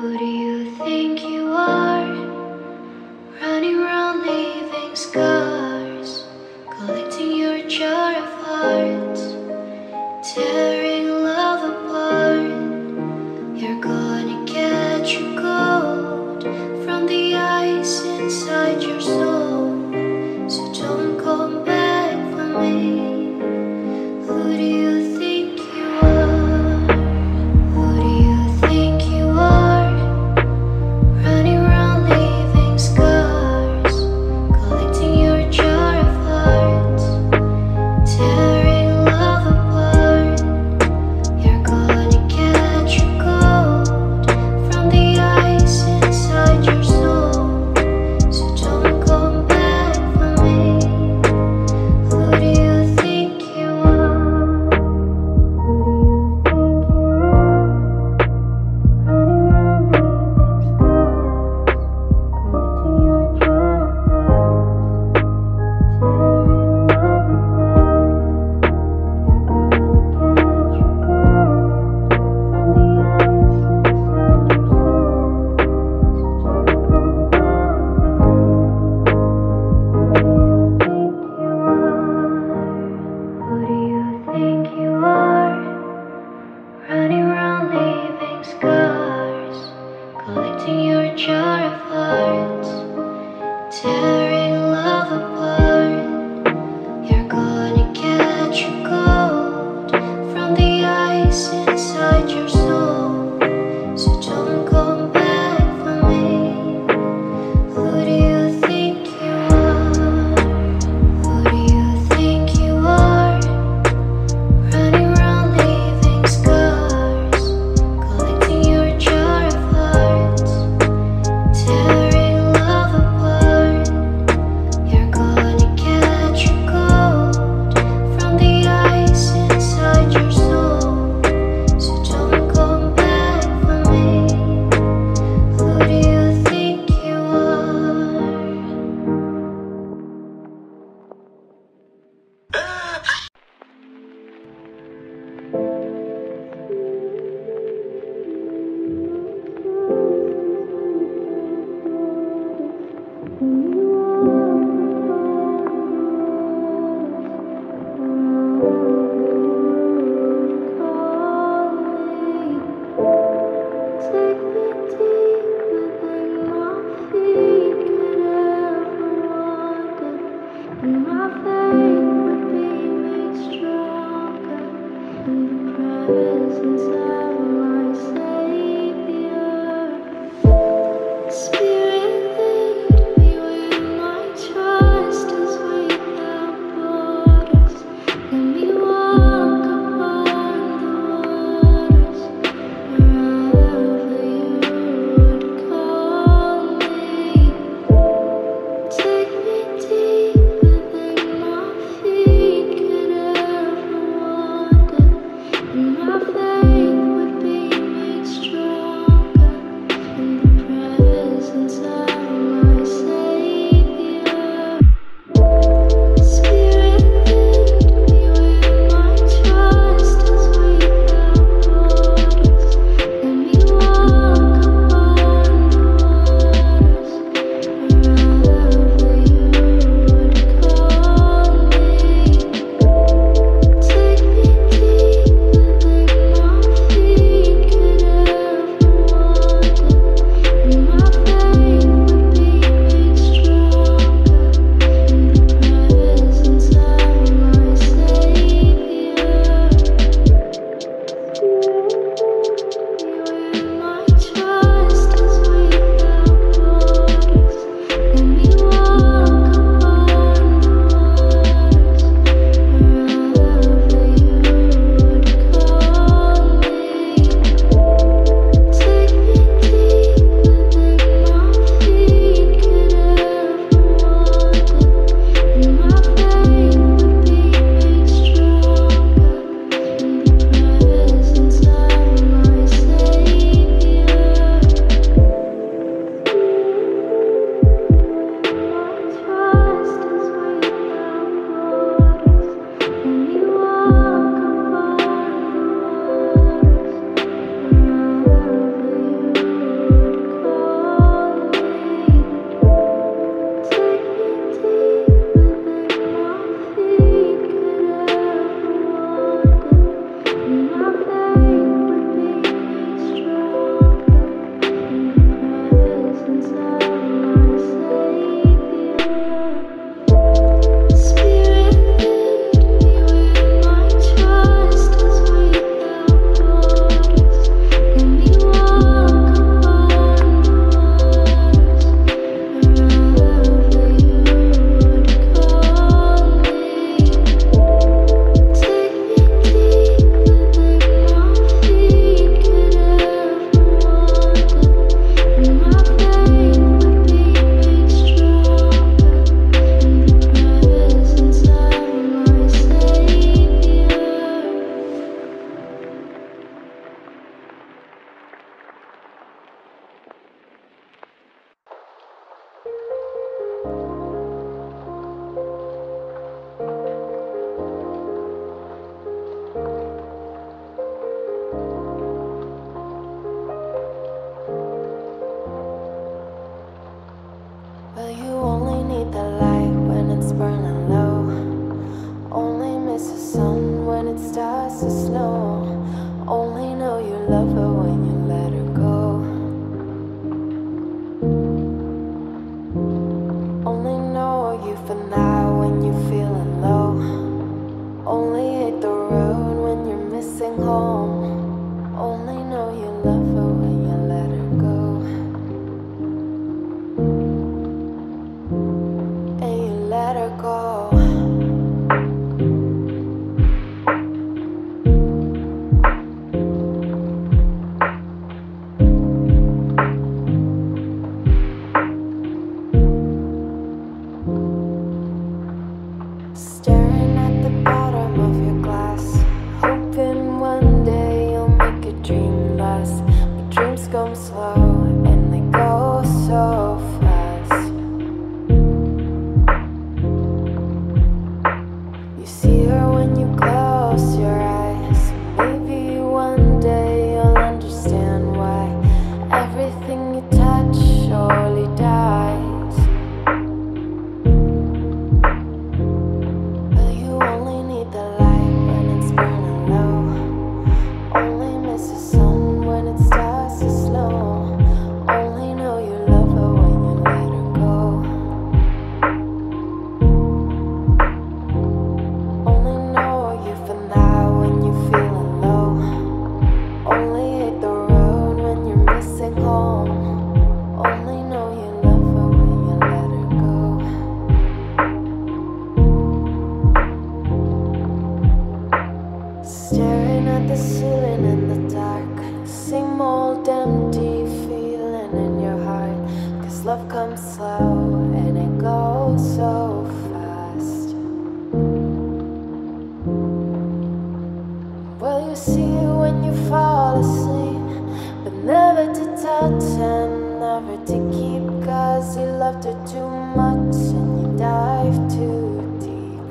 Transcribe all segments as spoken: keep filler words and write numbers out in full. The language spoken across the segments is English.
Who do you think you are? Running around leaving scars, collecting your jar of hearts, tearing love apart. You're gonna catch a cold from the ice inside your soul, so don't come back for me. Who do you think you are? Who do you think you are? Running around leaving scars, collecting your jar of hearts, tearing love apart. You're gonna catch a cold from the ice inside your soul, so don't come back for me. Who do you think you are? Who do you think you are? Running around leaving scars, collecting your jar of hearts, tearing love apart. You're gonna catch a cold from the ice inside your soul, so don't come back for me. Who do you think you are? Who do you think you are? Running around leaving scars, collecting your jar of hearts, tearing love apart. You're gonna catch a cold from the ice inside your soul, so don't come back for me. Who do you think you are? Take me deeper than my feet could ever wander, and my faith would be made stronger in the presence of my Savior. Spirit, lead me where my trust is without borders. Let me walk upon the waters wherever you would call me. Take me deeper than my feet could ever wander, and my faith would be her when you let her go. Only know you for now when you're feeling low. Only hit the road when you're missing home. Only know you love her when you let her go. And you let her go. Staring at the bottom of your glass, hoping one day you'll make a dream last. But dreams come slow and they go so fast. You see her when you close your eyes. Maybe one day you'll understand why everything you touch surely dies. Staring at the ceiling in the dark, same old empty feeling in your heart. Cause love comes slow and it goes so fast. Well, you see it when you fall asleep, but never to touch and never to keep. Cause you loved her too much and you dive too deep.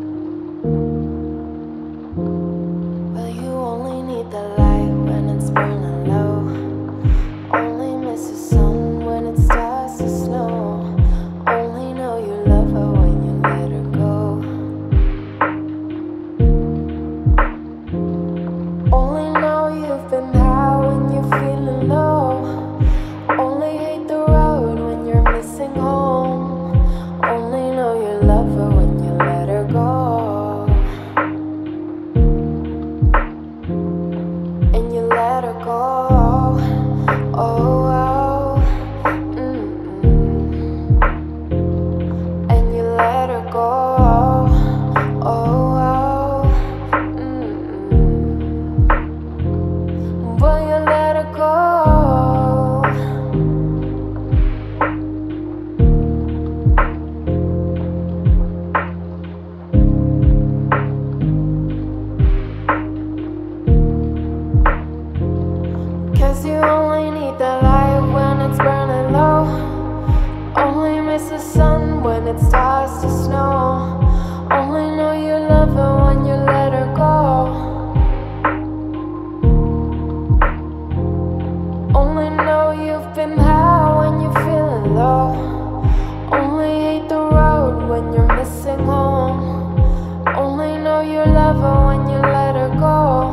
The light when it's burning low. Only miss the sun when it starts to snow. Only know you love her when you let her go. Only know you've been high when you're feeling low. Only hate the road when you're missing home. Only know you love her when you let her go. And you let her go. Oh, oh. Mm-mm. And you let her go. Oh, oh. Mm-mm. Will you let her go? Cause you only need the light when it's burning low. Only miss the sun when it starts to snow. Only know you love her when you let her go. Only know you've been high when you're feeling low. Only hate the road when you're missing home. Only know you love her when you let her go.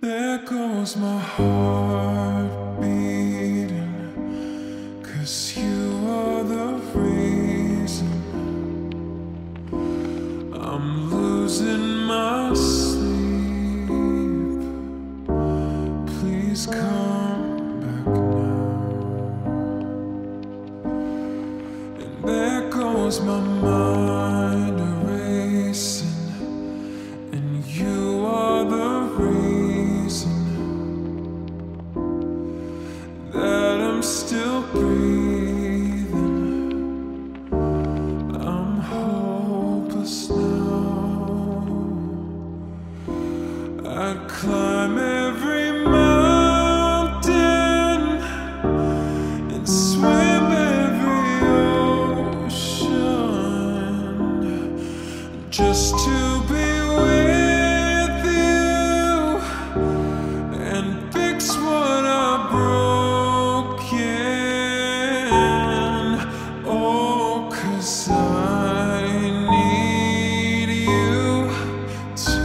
There goes my heart beating, 'cause you are the reason I'm losing my sleep. Please come back now. And there goes my mind erasing, and you are the reason that I'm still breathing. I'm hopeless now. I'd climb every mountain and swim every ocean just to be with you and fix what I broken. Oh, 'cause I need you to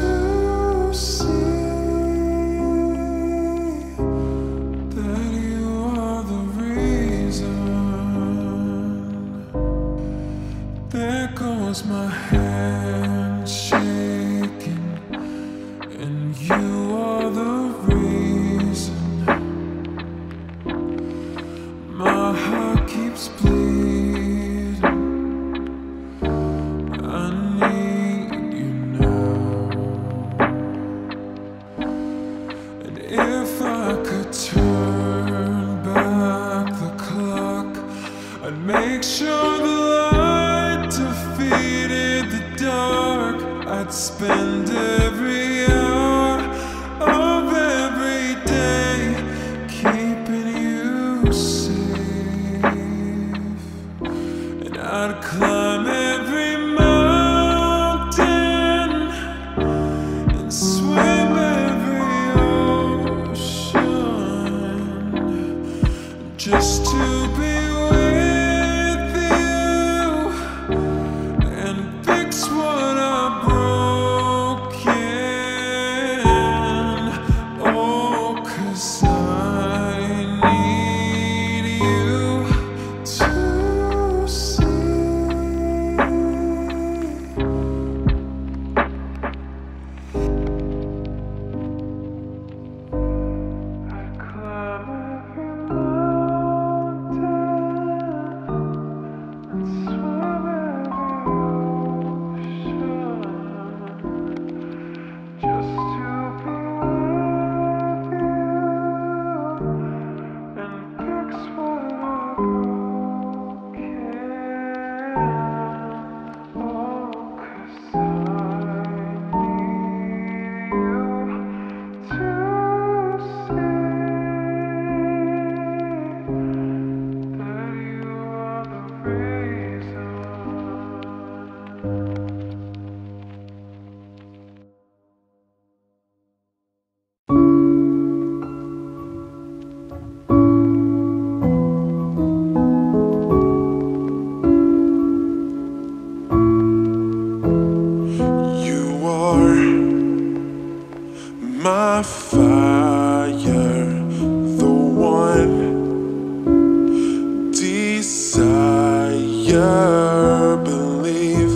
see that you are the reason. There goes my hand shaking, and you are the reason my heart keeps bleeding. I need you now. And if I could turn back the clock, I'd make sure the light defeated the dark. I'd spend every hour of every day keeping you safe. And I'd climb every mountain and swim every ocean just to be with you and fix what I broken. Oh, 'cause I need you to see I climb every mountain and swim every ocean just to be with you and fix what I broken. Oh, 'cause I need you to see that you are the reason. You are my fire, the one desire. Believe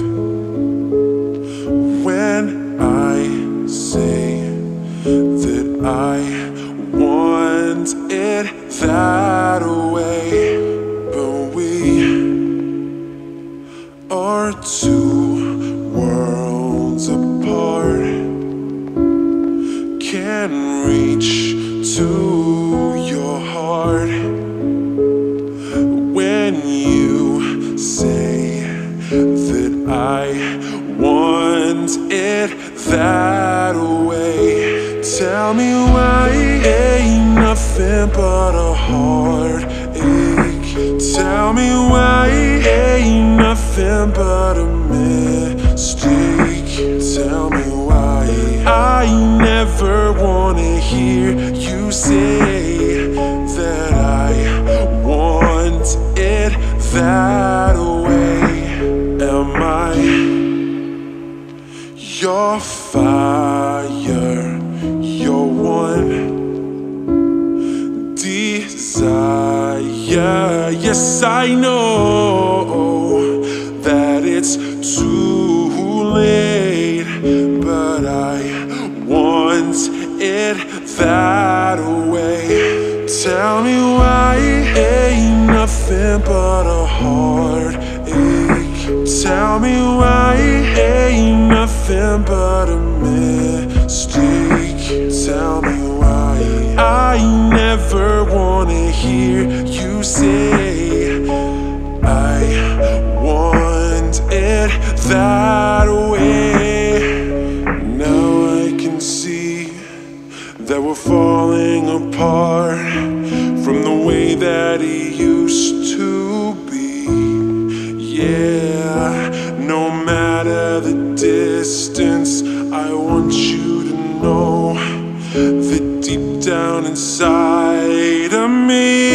when I say that I want it that way. But we are two worlds apart, can reach to your heart when you say that I want it that way. Tell me why ain't nothing but a heartache. Tell me why ain't nothing but a mistake. Tell me why I never wanna hear you say that I want it that way. Am I your fire, your one 'cause I know that it's too late, but I want it that way. Tell me why ain't nothing but a heartache. Tell me why ain't nothing but a mistake. Tell me why I never wanna hear you say I want it that way. Now I can see that we're falling apart from the way that it used to be. Yeah, no matter the distance, I want you to know that deep down inside of me,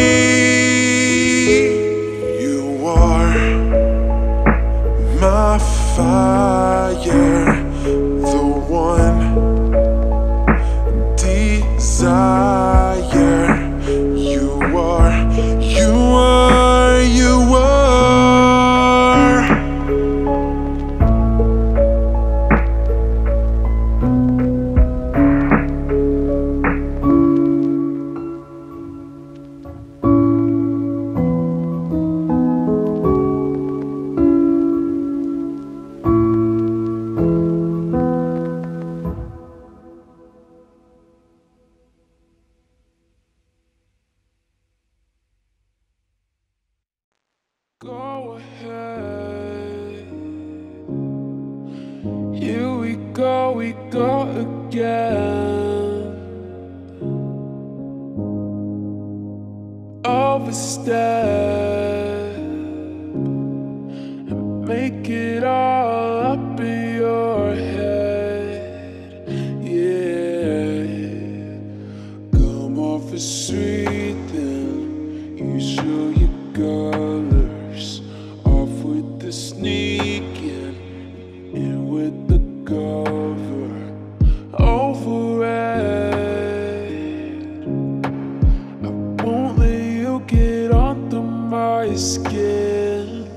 you are my fire, the one desire. You are, you are, you are. Go ahead. Here we go, we go again. Overstep and make it all up in your head. Yeah, come off the street, then you show your colors. Off with the sneaking, in with the cover. Over it, I won't let you get under my skin.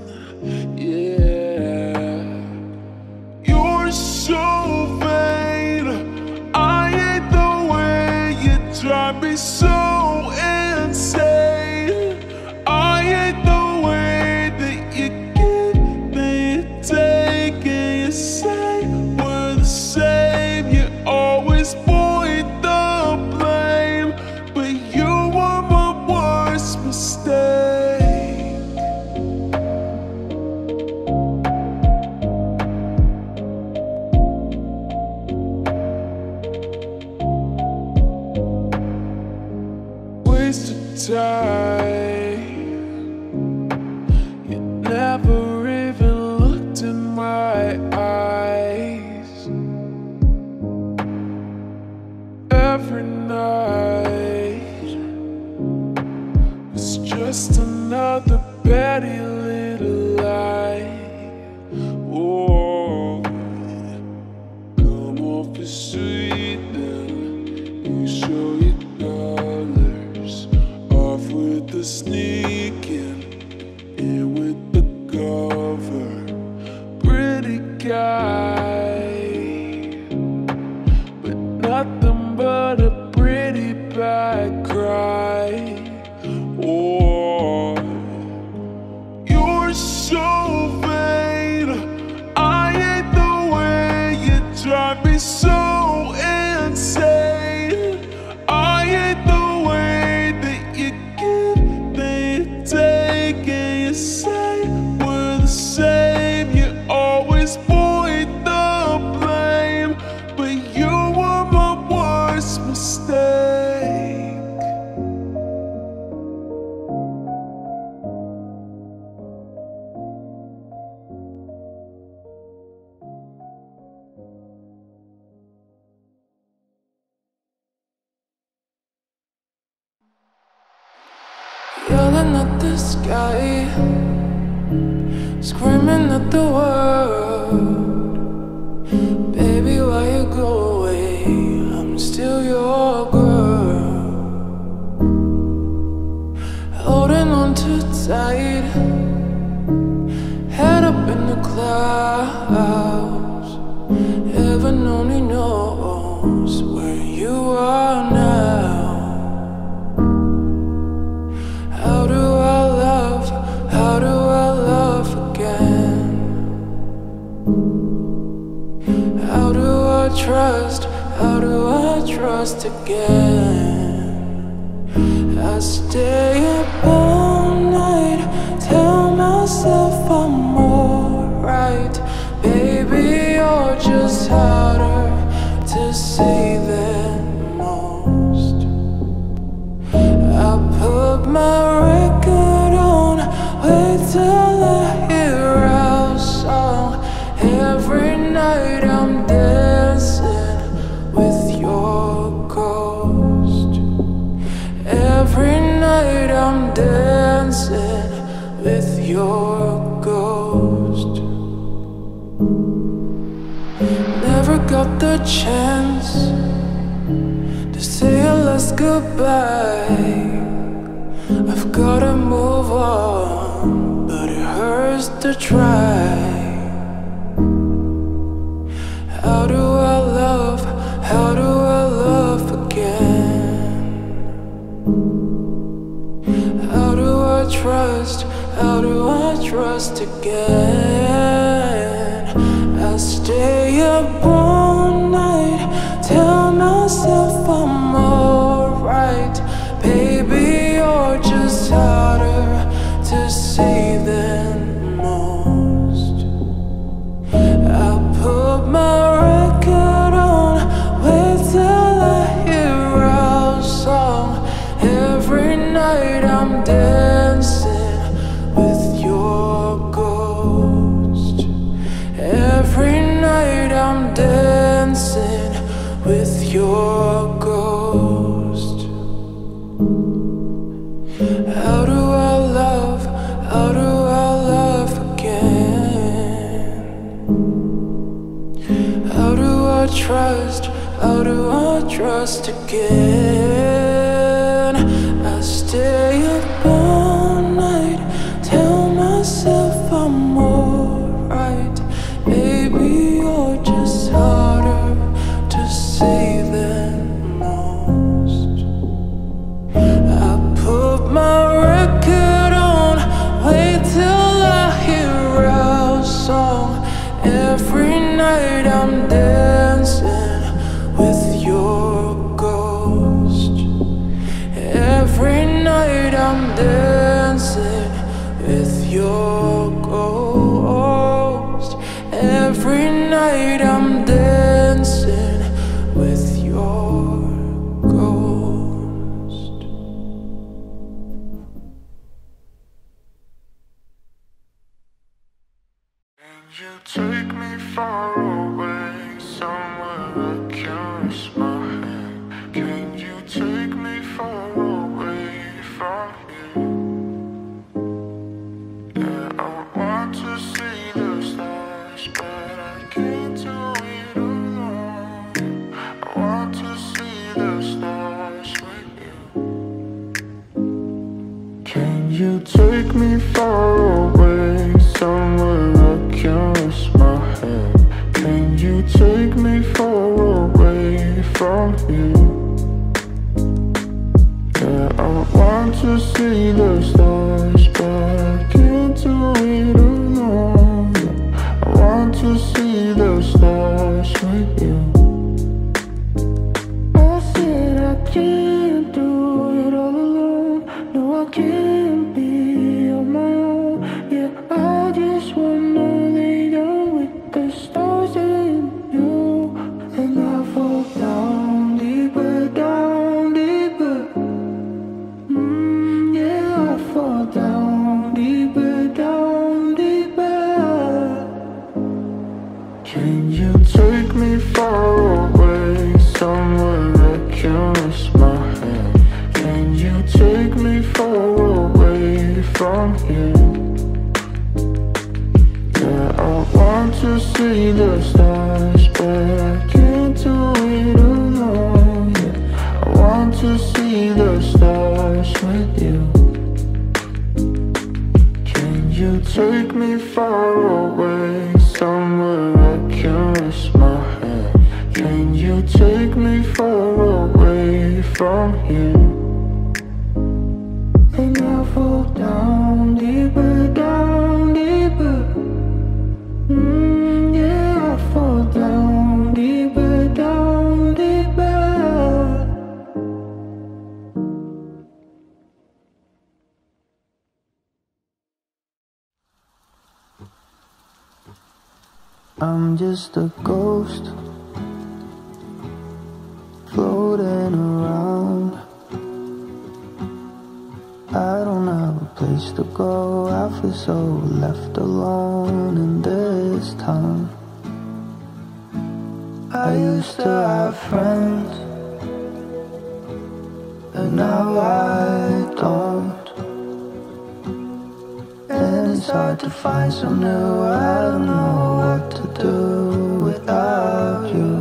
Yeah, you're so vain. I hate the way you drive me so insane. I hate the way that you give me a take and you say we're the same. You always point the blame, but you were my worst mistake. Waste of time. You never even looked in my eyes. Every night was just another petty little lie. Oh, come off the street, then you show your colors. Off with the sneaking, in with the cover. Pretty guy, but nothing but a pretty bad cry. Oh, you're so vain. I hate the way you drive me so insane. I hate the way that you give me a take and you say we're the same. You always point the blame, but you were my worst mistake. Yelling at the sky, screaming at the world. Baby, why you go away? I'm still your girl. Holding on too tight, clouds. Heaven only knows where you are now. How do I love? How do I love again? How do I trust? How do I trust again? I stay up all night, tell myself I'm alright. Baby, you're just harder to see than most. I put my record on, wait till I hear our song. Every night I'm dancing with your ghost. Every night I'm dancing with your ghost. Never got the chance to say a last goodbye. I've gotta move on, but it hurts to try. How do I love? How do I love again? How do I trust? How do I trust again? I stay up all night, tell myself I'm alright. Baby, you're just harder to see than most. I put my record on, wait till I hear our song. Every night I'm dancing with your ghost. Every night I'm dancing with your ghost. How do I love? How do I love again? How do I trust? How do I trust again? I stay up all night, tell myself I'm alright. Baby, you're just harder to see than most. I put my record on, wait till I hear our song. Every night I'm dancing with your ghost. Every night I'm dancing with your ghost. Every night I'm dancing with your ghost. Can you take me far away, somewhere I can rest my hand? Can you take me far away from here? Yeah, I want to see the stars, but I can't do it alone. I want to see the stars with you. Can you take me far away, somewhere I can rest my head? Can you take me far away from here? Yeah, I want to see the stars, but I can't do it alone. I want to see the stars with you. I said I can't do it all alone. No, I can't be on my own. Yeah, I just wanna lay down with the stars and you. And I fall down deeper, down deeper. Mm, yeah, I fall down deeper, down deeper. Can you take me far away, somewhere I can rest my head? Can you take me far away from here? Yeah, I want to see the stars, but I can't do it alone. Yeah, I want to see the stars with you. Can you take me far away? from here. And I fall down deeper, down deeper. Mm, yeah, I fall down deeper, down deeper. I'm just a ghost floating around. I don't have a place to go. I feel so left alone in this town. I used to have friends, and now I don't. And it's hard to find some new. I don't know what to do without you.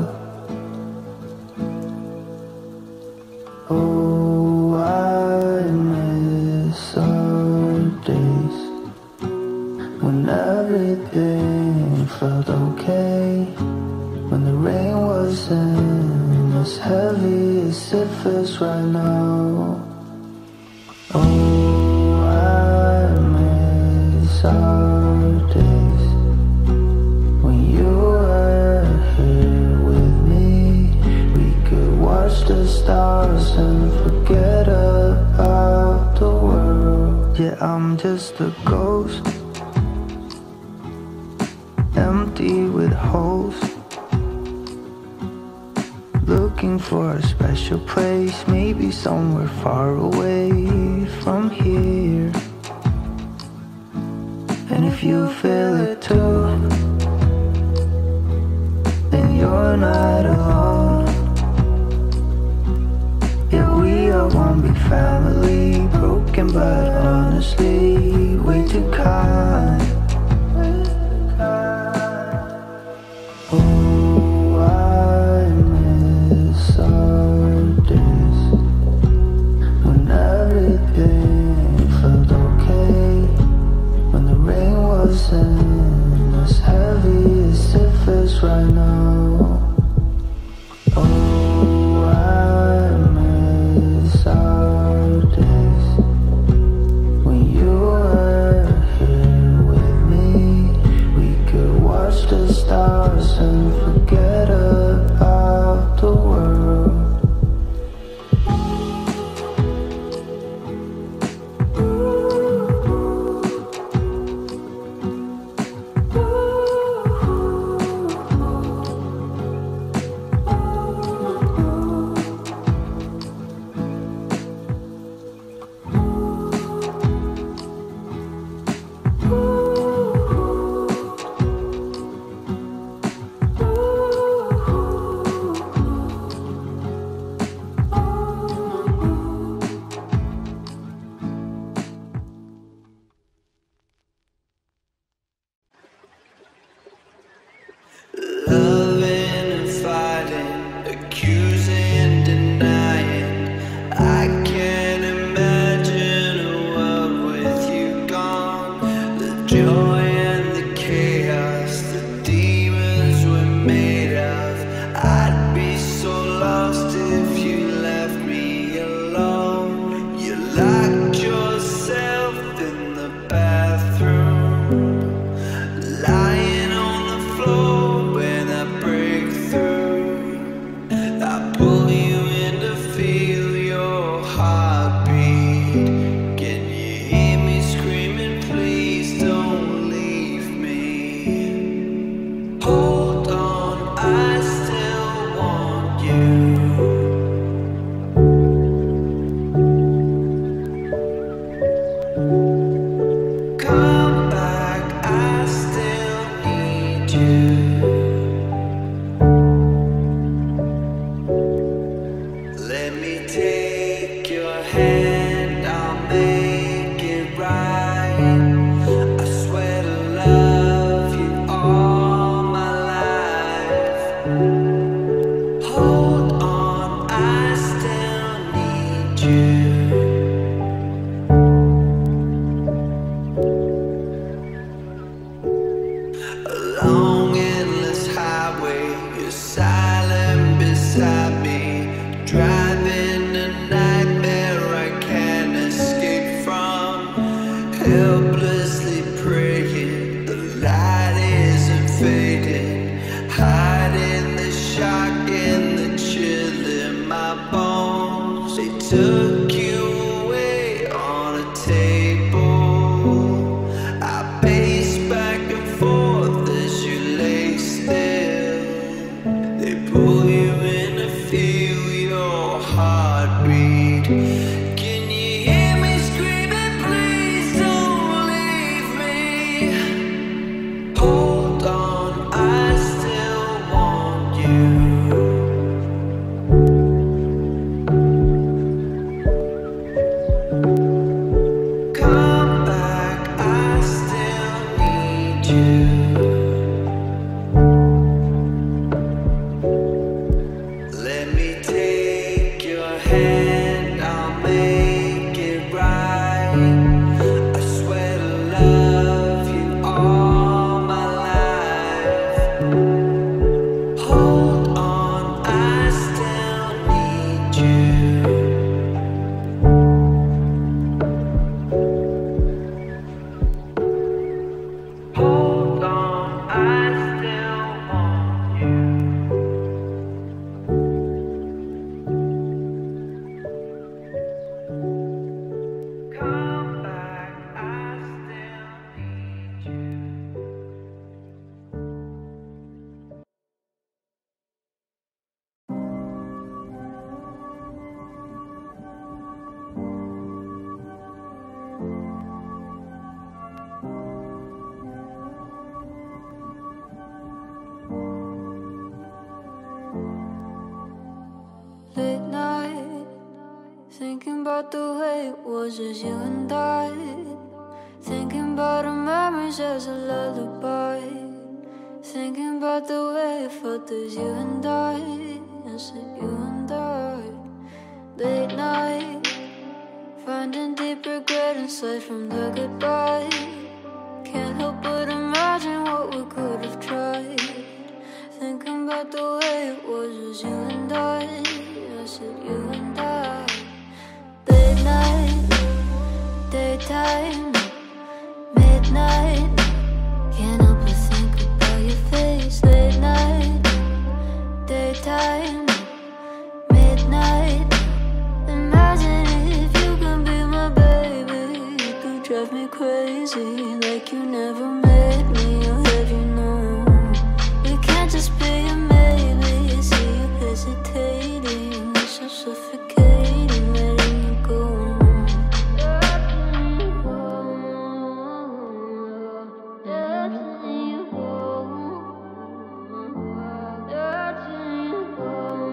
Oh, I miss our days when everything felt okay, when the rain wasn't as heavy as it feels right now. Oh, I miss our days when you were here with me. We could watch the stars and forget about the world. Yeah, I'm just a ghost, empty with holes, looking for a special place, maybe somewhere far away from here. And if you feel it too, then you're not alone. Yeah, we are one big family, broken but honestly way too kind. Oh, I miss our days when everything felt okay, when the rain wasn't as heavy as it feels right now. Oh, I miss our days when you were here with me. We could watch the stars and forget about the world. Loving and fighting, accusing, denying. I can't imagine a world with you gone. The joy and the chaos, the demons we're made of. I'd be so lost if you left me alone. You locked yourself in the bathroom, lying on the floor when I break through. I pull you in to feel your heartbeat. Can you hear me screaming, please don't leave me? Hold on, I still want you. Come back, I still need you. Let me take your hand, I'll make it right. I swear to love you all my life. Hold on, I still need you. A long endless highway, you're silent beside me, driving and took you away on a table. I paced back and forth as you lay still. They pull you in to feel your heartbeat. Can you hear me screaming, please don't leave me? Hold on, I still want you. Come back, I still need you. Let me take your hand, I'll make it right. I swear to love you all my life. Hold on, I still need you. Hold on, I still want you. Come back, I still need you. Late night, thinking about the way it was as you and I. Thinking about our memories as a lullaby. Thinking about the way it felt as you and I. I said you and I. Late night, finding deep regret inside from the goodbye. Can't help but imagine what we could have tried. Thinking about the way it was as you and I. I said you and I. Late night, daytime, midnight. Can't help but think about your face. Late night, daytime, midnight. Imagine if you can be my baby. You could drive me crazy like you never met me. Or have you known? We can't just be a maybe. See you hesitating. It's so suffocating letting you go. Letting you go. Letting you go. Letting you go.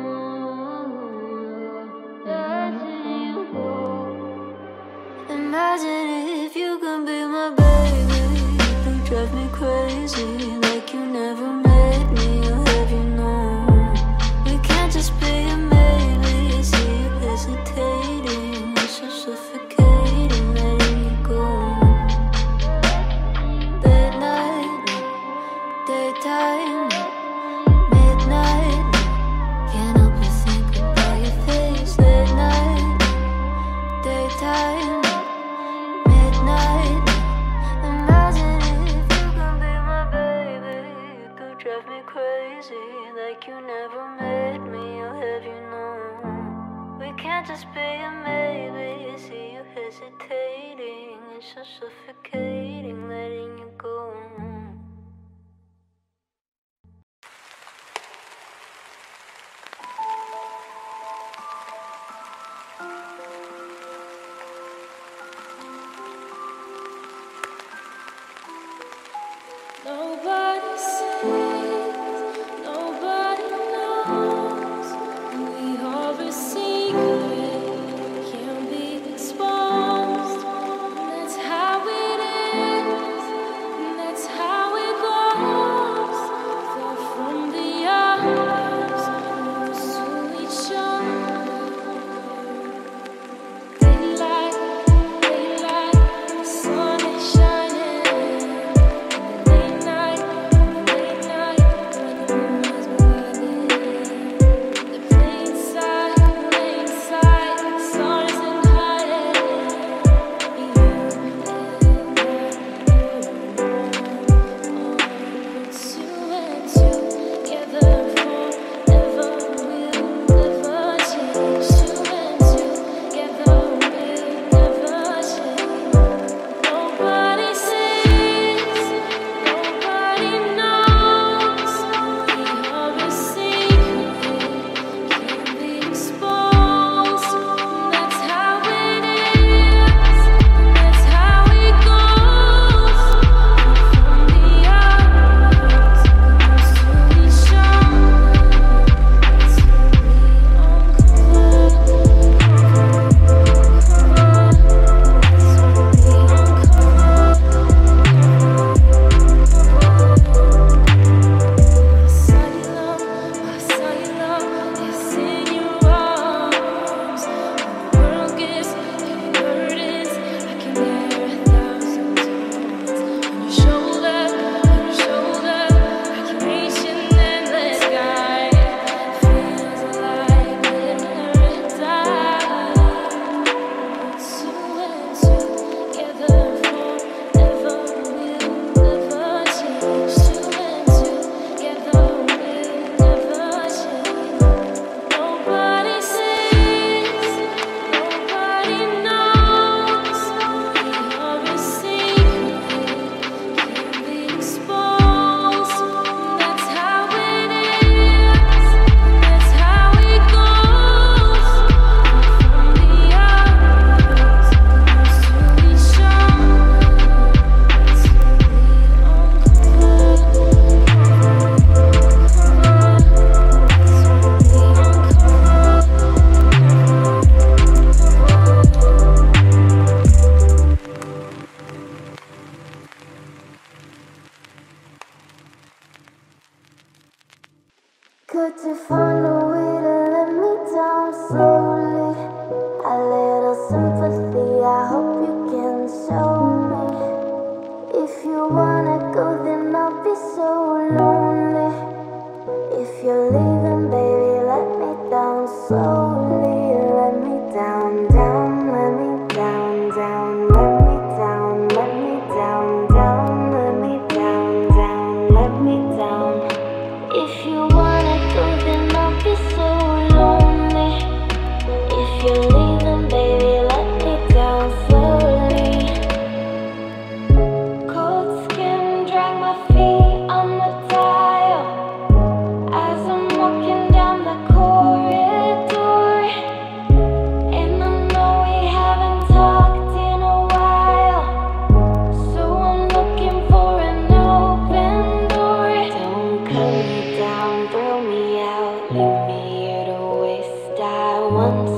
Letting you go. Imagine if you can be my baby. You could drive me crazy like you never met me. Or have you known? We can't just be a maybe. See you hesitating. It's so suffocating letting you go. Late night, daytime, midnight. Can't help but think about your face. Late night, daytime, midnight. Imagine if you can be my baby. You could drive me crazy like you never met me. Or have you known? We can't just be a maybe. See you hesitating. It's so suffocating letting you go. Nobody sees, nobody knows. We are a secret, can't be exposed. That's how it is, that's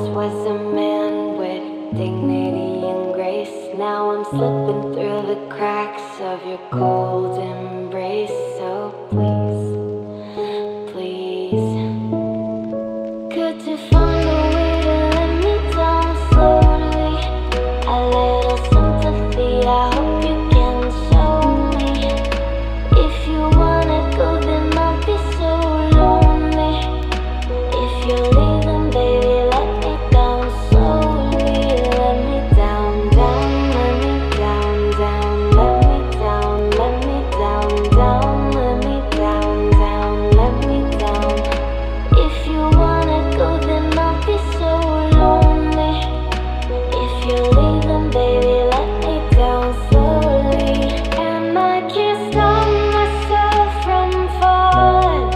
was a man with dignity and grace. Now I'm slipping through the cracks of your cold embrace. So please, please, could you find a way to let me down slowly? A little sympathy, I hope you can show me. If you wanna go, then I'll be so lonely. If you're leaving, baby, let me down slowly. Let me down, down, let me down, down. Let me down, let me down, down. Let me down, down, let me down. If you wanna go, then I'll be so lonely. If you're leaving, baby, let me down slowly. And I can't stop myself from falling.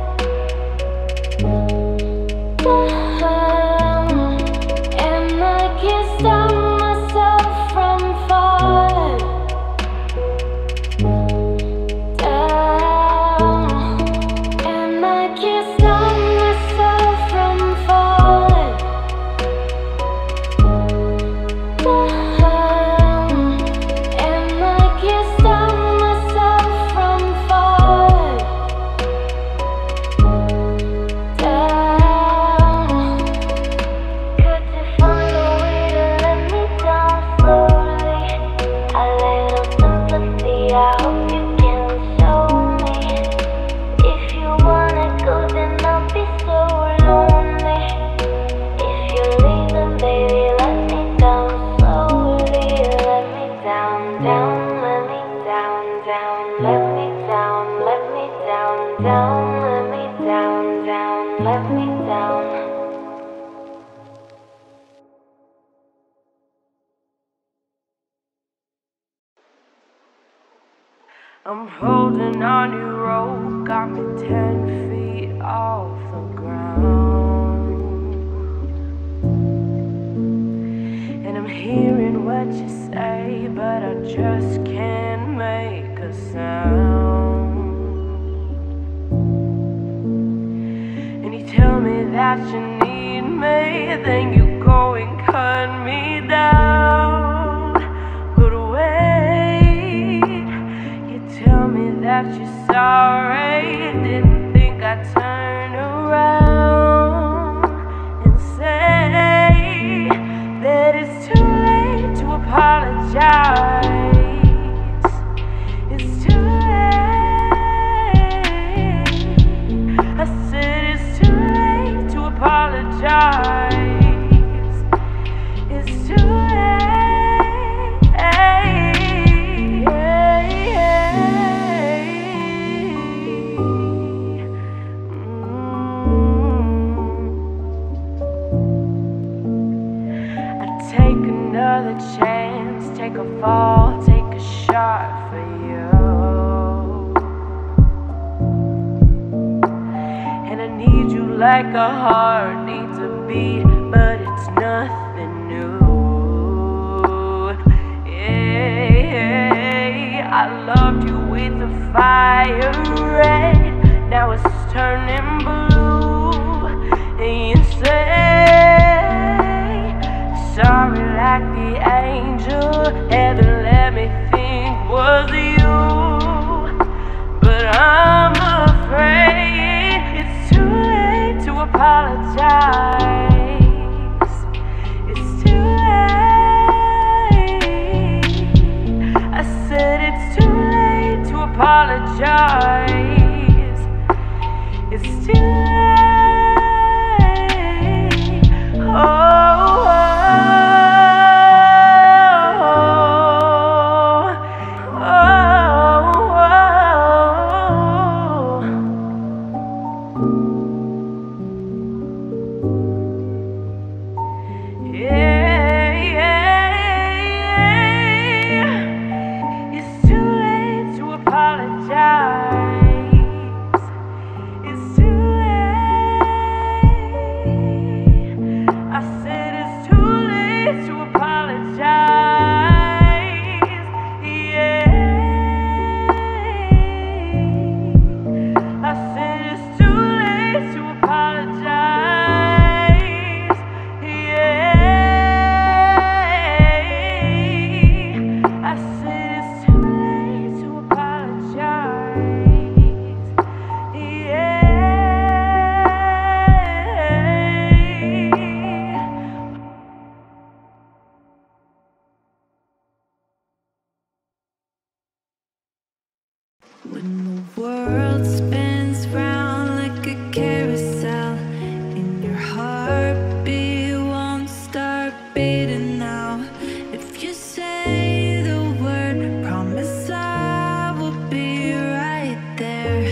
And I can't stop myself from falling down. And I can't stop myself from falling down. And I can't stop myself from falling down. Could you find a way to let me down slowly? A little sympathy, I hope you can show me. If you wanna go, then I'll be so lonely. If you're leaving, baby, let me down slowly. Let me down, down, let me down, down. Let me down, let me down, down. Let me down, down, let me down. I'm holding on your rope, got me ten feet off the ground. And I'm hearing what you say, but I just can't make a sound. And you tell me that you need me, then you go and cut me down. But wait, you tell me that you're sorry, didn't think I'd turn around and say that it's too late to apologize. It's too late. I said it's too late to apologize. It's too late. Take another chance, take a fall, take a shot for you. And I need you like a heart needs a beat, but it's nothing new. Yeah, I loved you with the fire red, now it's turning blue. And you say sorry like the angel heaven let me think was you. But I'm afraid it's too late to apologize. It's too late. I said it's too late to apologize. It's too late. world spins round like a carousel, and your heartbeat won't start beating now. If you say the word, promise I will be right there.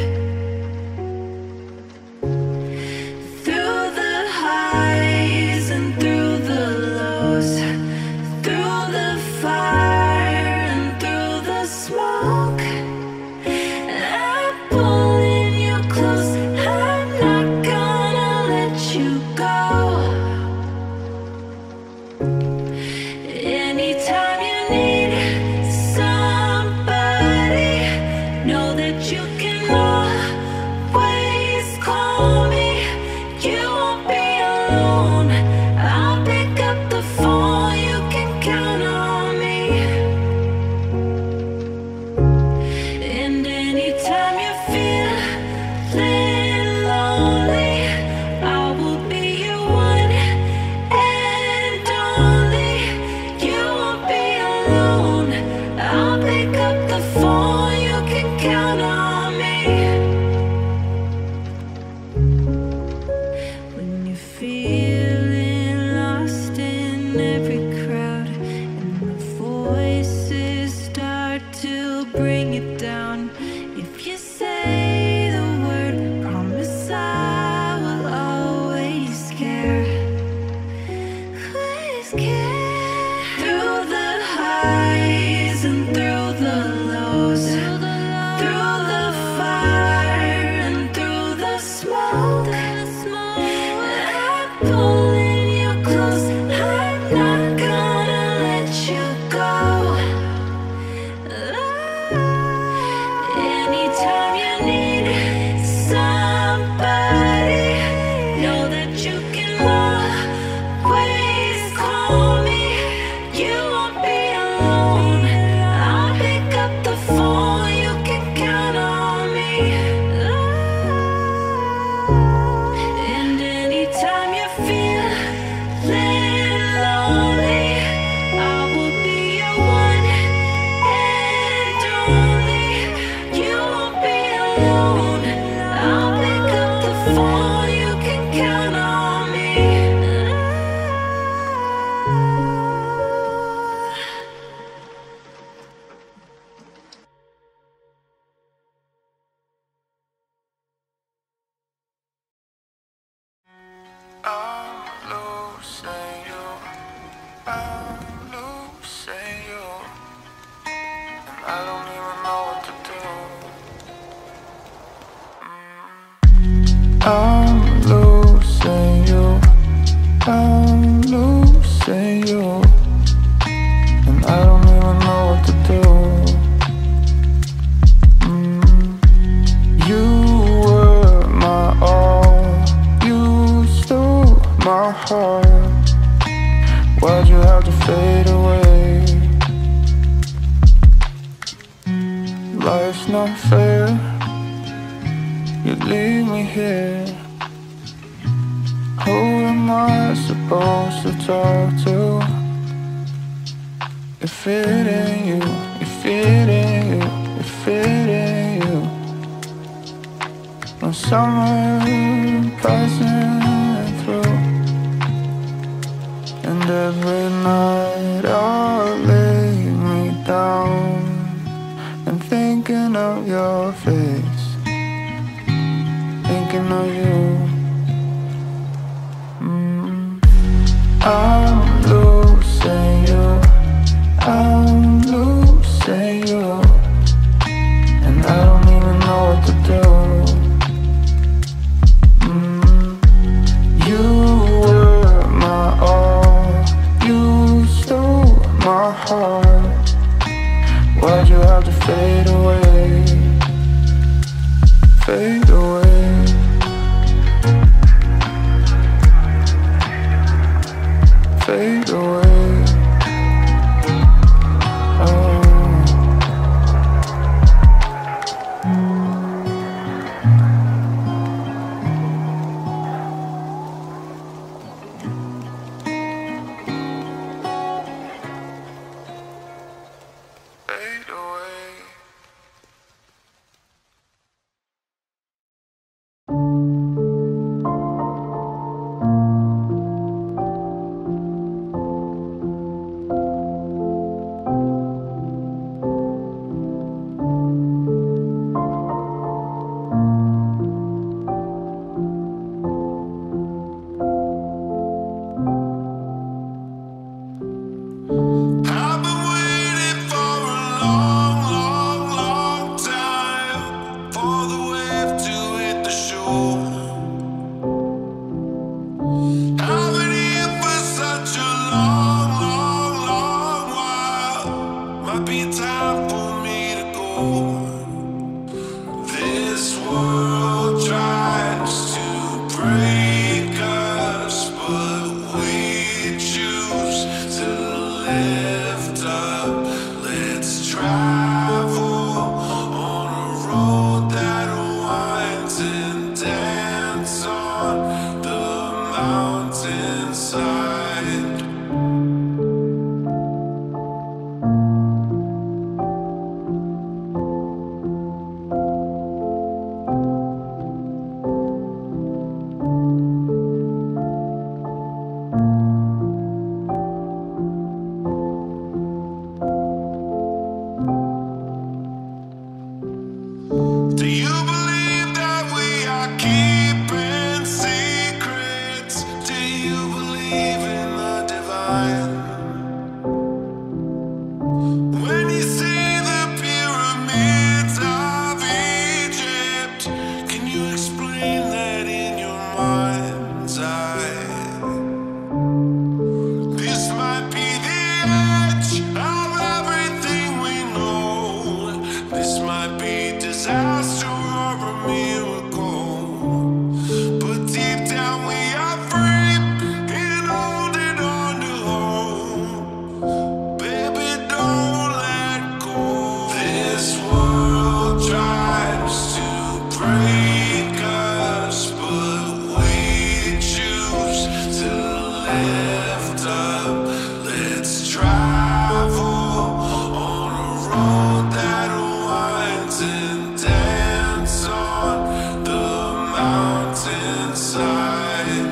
Through the highs and through the lows, through the fire and through the smoke, I'm pulling you close. I'm not gonna let you go. Anytime you need somebody, know that you can always call me. You won't be alone. I'll pick up the phone. You can count on me. And anytime you feel lonely, I will be your one and only. You won't be alone. I'll pick up the phone. You can count on me. When you're feeling lost in every crowd and the voices start to bring you down, if you say the word, promise I will always care. Always care. Through the highs and through the lows, through the fire and through the smoke, I'm pulling you close. I'm not gonna let you go. Anytime you need somebody, know that you can always call me. You won't be alone. I'll pick up the phone. You can count on me. And anytime you feel lonely, I will be your one and only. You won't be alone. I'll pick up the phone. You can count on me. I'm losing you, I'm losing you, and I don't even know what to do. I'm losing you, I'm losing you, and I don't even know what to do. Mm. You were my all, you stole my heart. Why'd you have to fade away? Life's not fair, you leave me here. Who am I supposed to talk to? If it ain't you, if it ain't you, if it ain't you. When summer passing through, and every night I'll lay me down and thinking of your face, thinking of you. Mm. I'm losing you, I'm losing you, and I don't even know what to do. Mm. You were my all, you stole my heart. Why'd you have to fade away, fade away? lift up. Let's travel on a road that winds and dance on the mountainside. Do you believe that we are keeping secrets? Do you believe in the divine? When you see the pyramids of Egypt, can you explain that in your mind's eye? This might be the edge of everything we know. This might be disaster or a miracle, but deep down we are free and holding on to hope. Baby, don't let go. This world tries to break us, but we choose to lift up. Let's travel on a road that winds and dance on the mountainside.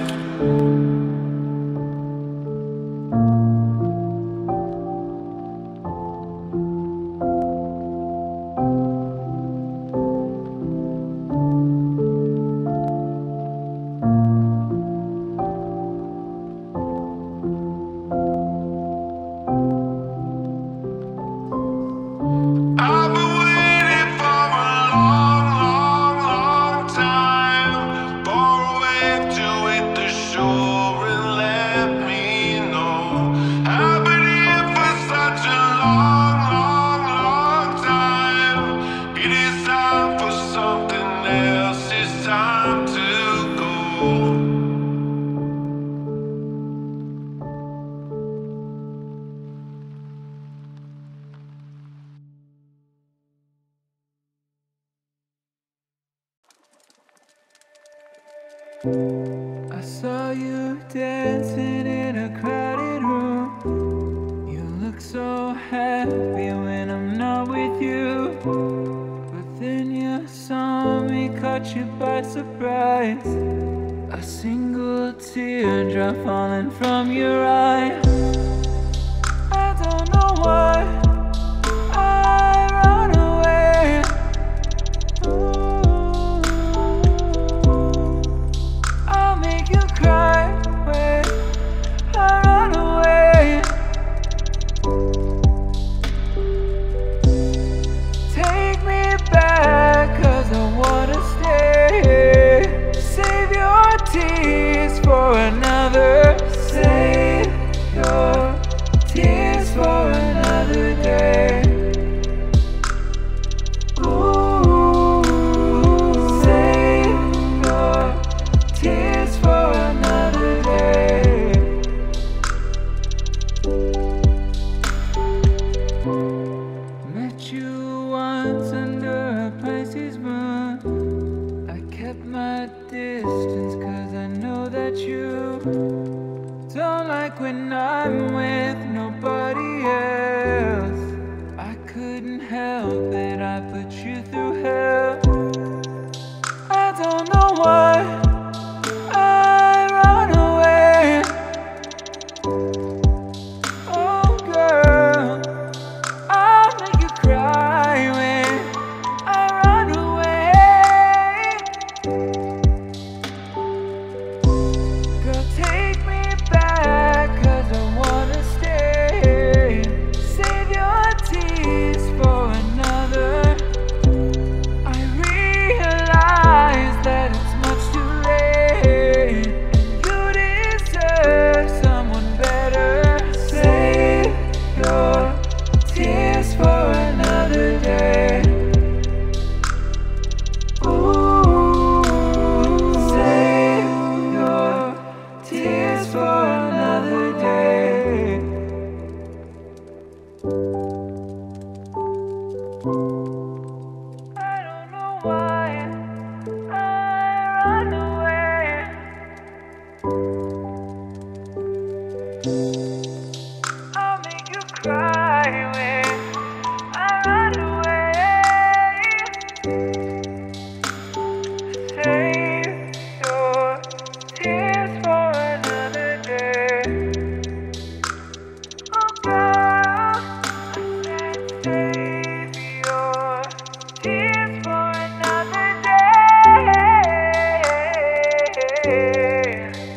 I've been waiting for a long, long, long time for a wave to hit the shore and let me know. I've been here for such a long, long, long time. It is time for something else. It's time to go. I saw you dancing in a crowded room. You look so happy when I'm not with you. But then you saw me, caught you by surprise. A single teardrop falling from your eye. I don't know why I run away. Ooh, I'll make you cry when I run away. Take me back, 'cause I wanna stay. Save your tears for another. Save your tears for another day. Ooh, save your tears for another day. Met you once under a Pisces moon. I kept my distance 'cause I know that you don't like when I'm with nobody else. I couldn't help it, I put you through hell. I don't know why I run away. Oh girl, I'll make you cry when I run away. Girl, take me back, 'cause I wanna stay. I'll make you cry when I run away. Save your tears for another day. Oh girl, I said save your tears for another day.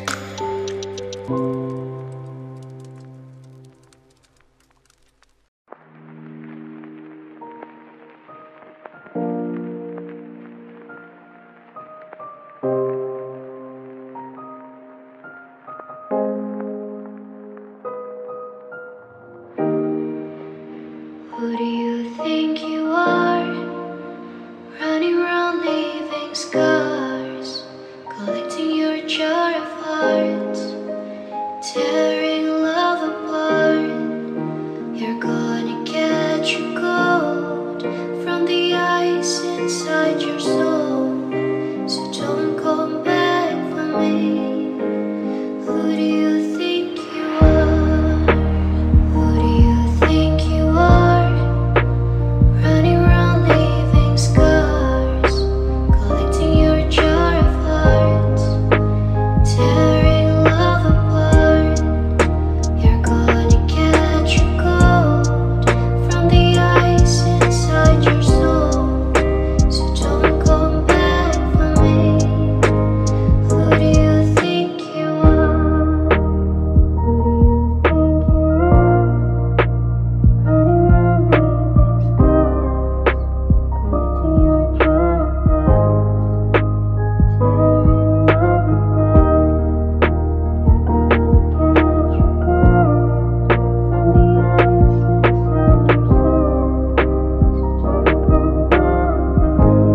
Who do you think you are? Running around leaving scars, collecting your jar of hearts, tearing love apart. You're gonna catch a cold from the ice inside your soul, so don't come back for me. Who do you think you are? Who do you think you are? Running around leaving scars, collecting your jar of hearts, tearing love apart. You're gonna catch a cold from the ice inside your soul, so don't come back for me. Who do you think you are? Who do you think you are? Running around leaving scars, collecting your jar of hearts, tearing love apart. You're gonna catch a cold from the ice inside your soul, so don't come back for me.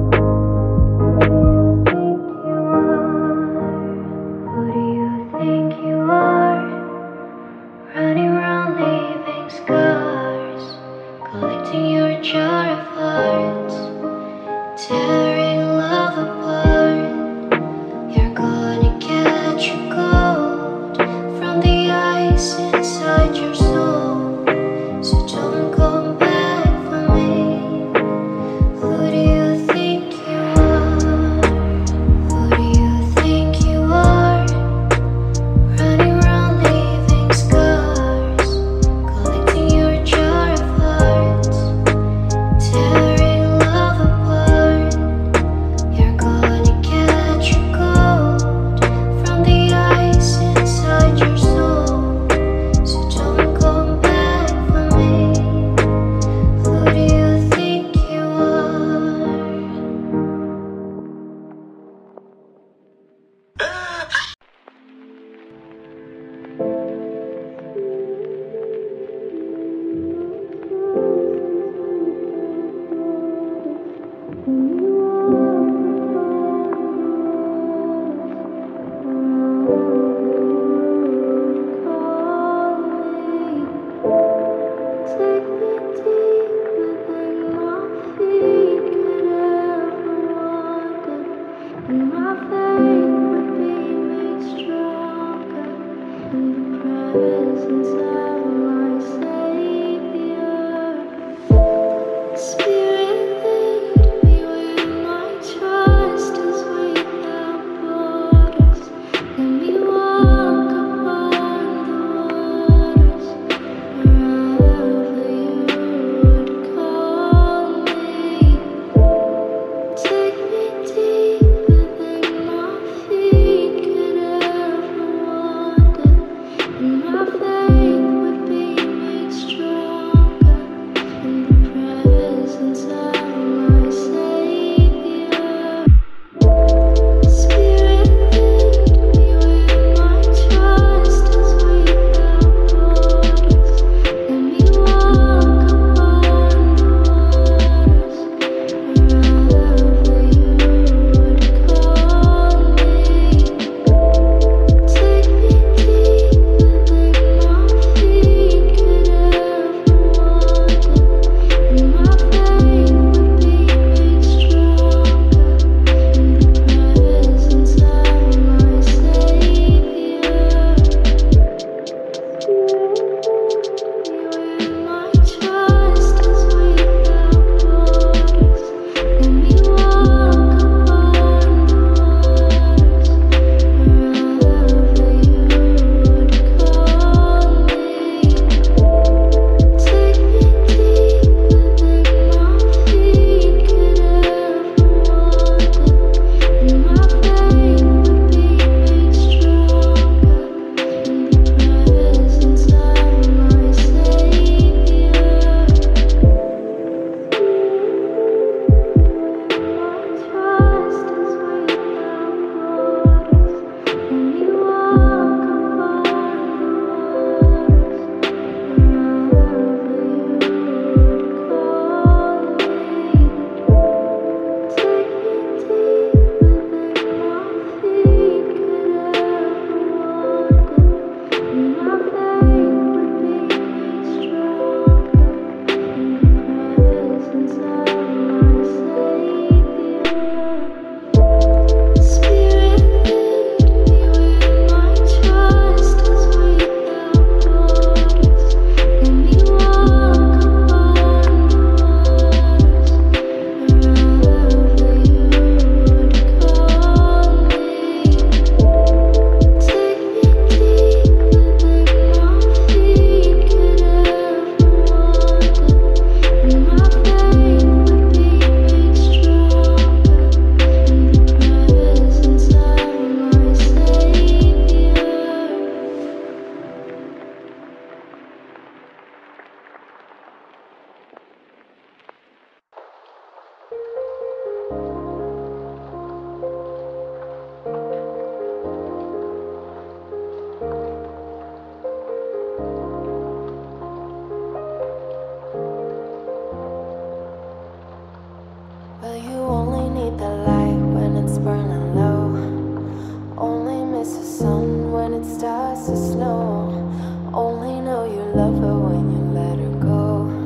Who do you think you are? Who do you think you are? Running around leaving scars, collecting your jar of hearts, tearing love apart. You're gonna catch a cold from the ice inside your soul, so don't come back for me. Who do you think you are? Who do you think you are? Running around leaving scars, collecting your jar of hearts, tearing love apart. You're gonna catch a cold from the ice inside your soul, so don't come back for me. Who do you think you are? Take me deeper than my feet could ever wander, and my faith would be made stronger in the presence of my Savior. Spirit, lead me where my trust is without borders. Let me walk upon the waters wherever you would call me. Take me deeper than my feet could ever wander, and my faith would love her when you let her go.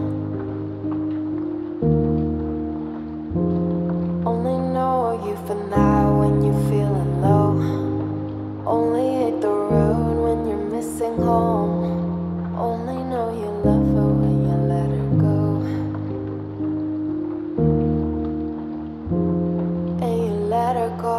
Only know you for now when you're feeling low. Only hit the road when you're missing home. Only know you love her when you let her go. And you let her go.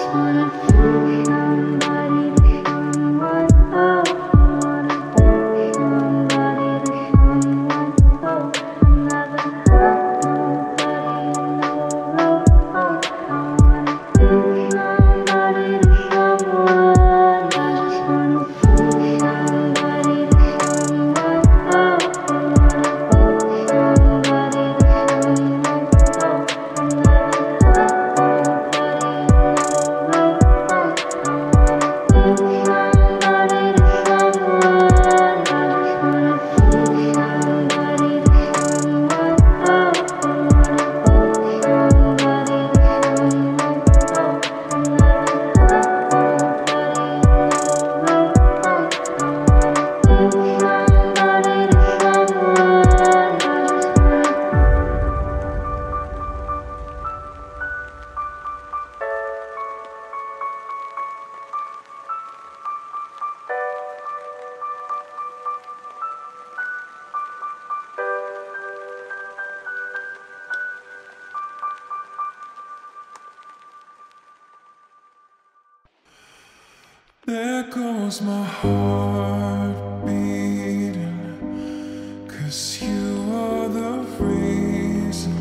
There goes my heart beating, 'cause you are the reason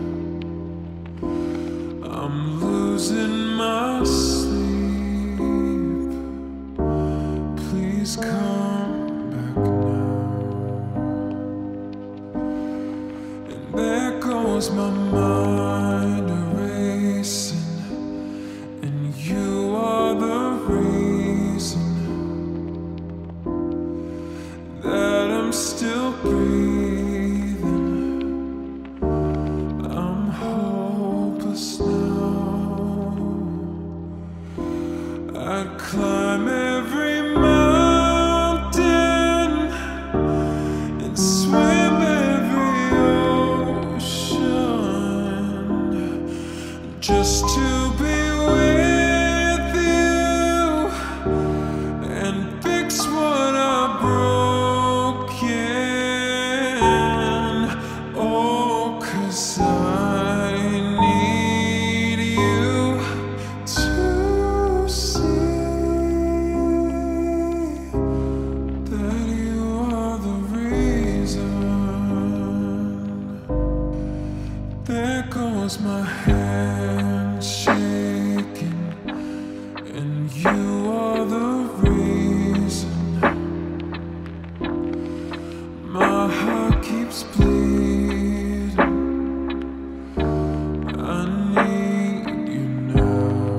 I'm losing my sleep. Please come back now. And there goes my mind erasing, and you are the reason that I'm still breathing. I'm hopeless now. I'd climb every mountain and swim every ocean just to be with you and fix what I broken. Oh, 'cause I need you to see that you are the reason. There goes my hand shaking, and you are the reason my heart keeps bleeding. I need you now.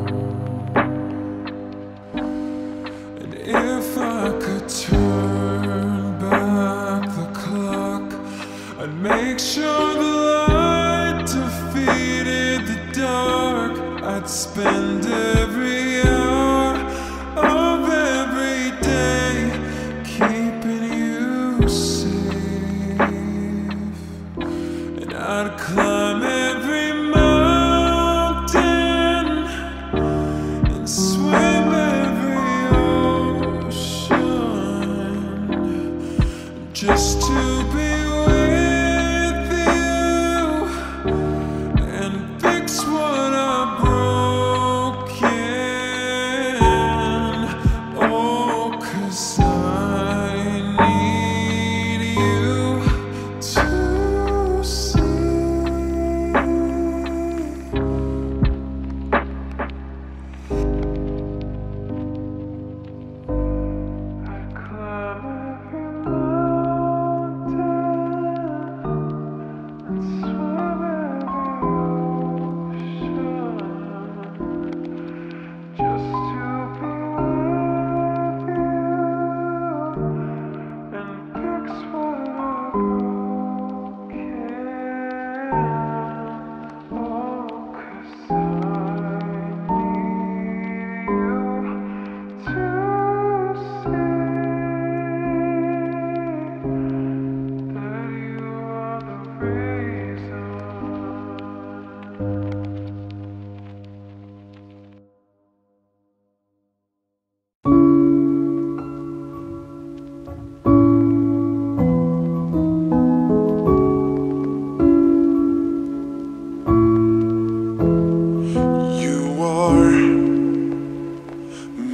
And if I could turn back the clock, I'd make sure the light defeated the dark. I'd spend every hour of every day keeping you safe. And I'd climb every mountain and swim every ocean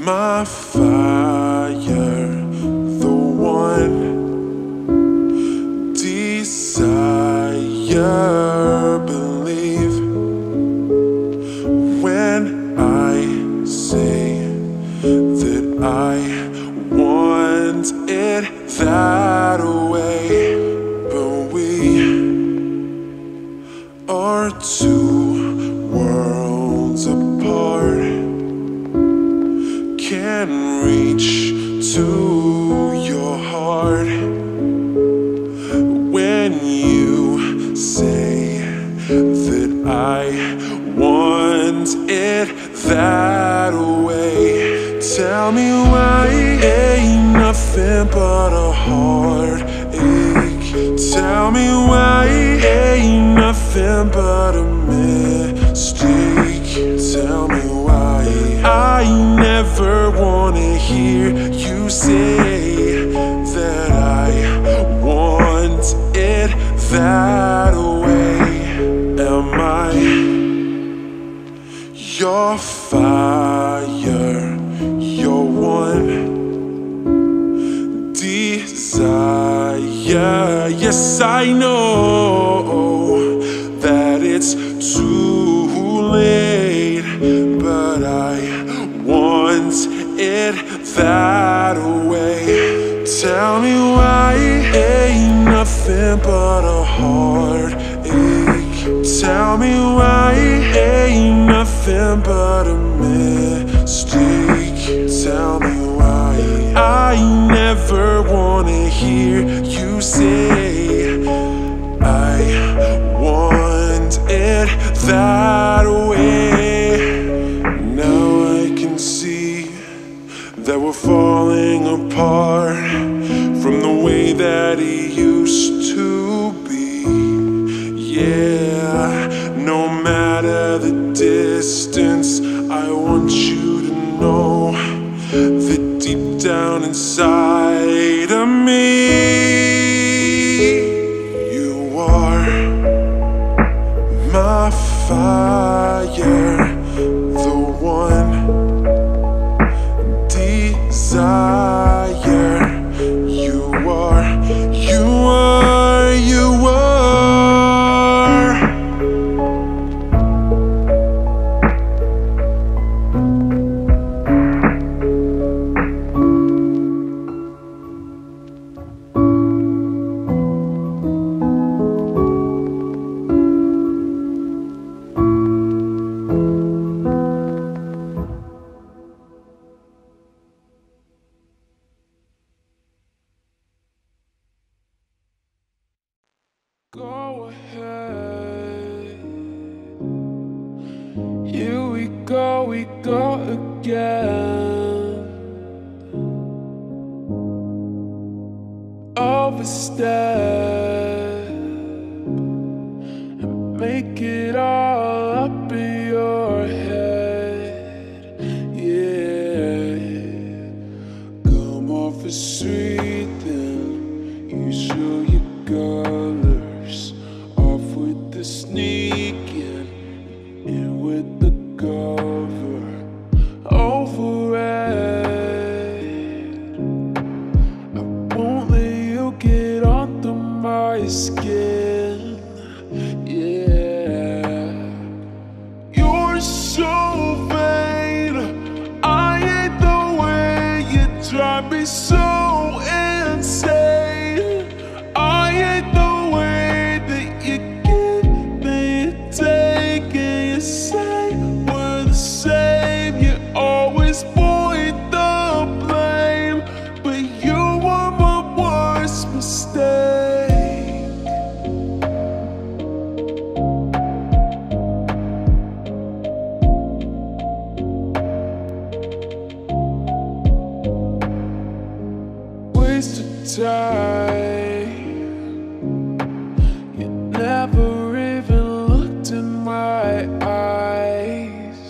my fire, the one desire. Believe when I say that I want it that way, but we are two worlds apart. Can reach to your heart when you say that I want it that way. Tell me why ain't nothing but a heartache. Tell me why ain't nothing but a mistake. Tell me why I never wanna hear you say that I want it that way. Am I your fire, your one desire? Yes, I know that it's too late, but I want it that way. Tell me why ain't nothing but a heartache. Tell me why ain't nothing but a mistake. Tell me why I never wanna hear you say I want it that way. Now I can see that we're falling apart from the way that it used to be. Yeah, no matter the distance, I want you to know that deep down inside of me, you are my fire, the one desire. You are, you are, you are. Go ahead. Here we go, we go again. Overstep and make it all up in your head. Yeah, come off the street, then you show your colors. Off with the sneaking, in with the cover. Overrated, I won't let you get under my skin. Yeah, you're so vain. I ain't the way you drive me so insane. I ain't the way that you give me a take, and you say we're the same. You always point the blame, but you were my worst mistake. Wasted time. You never even looked in my eyes.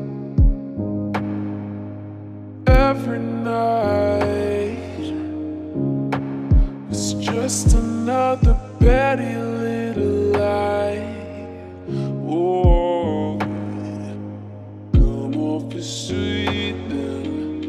Every night was just another petty little lie. Oh, come off the street then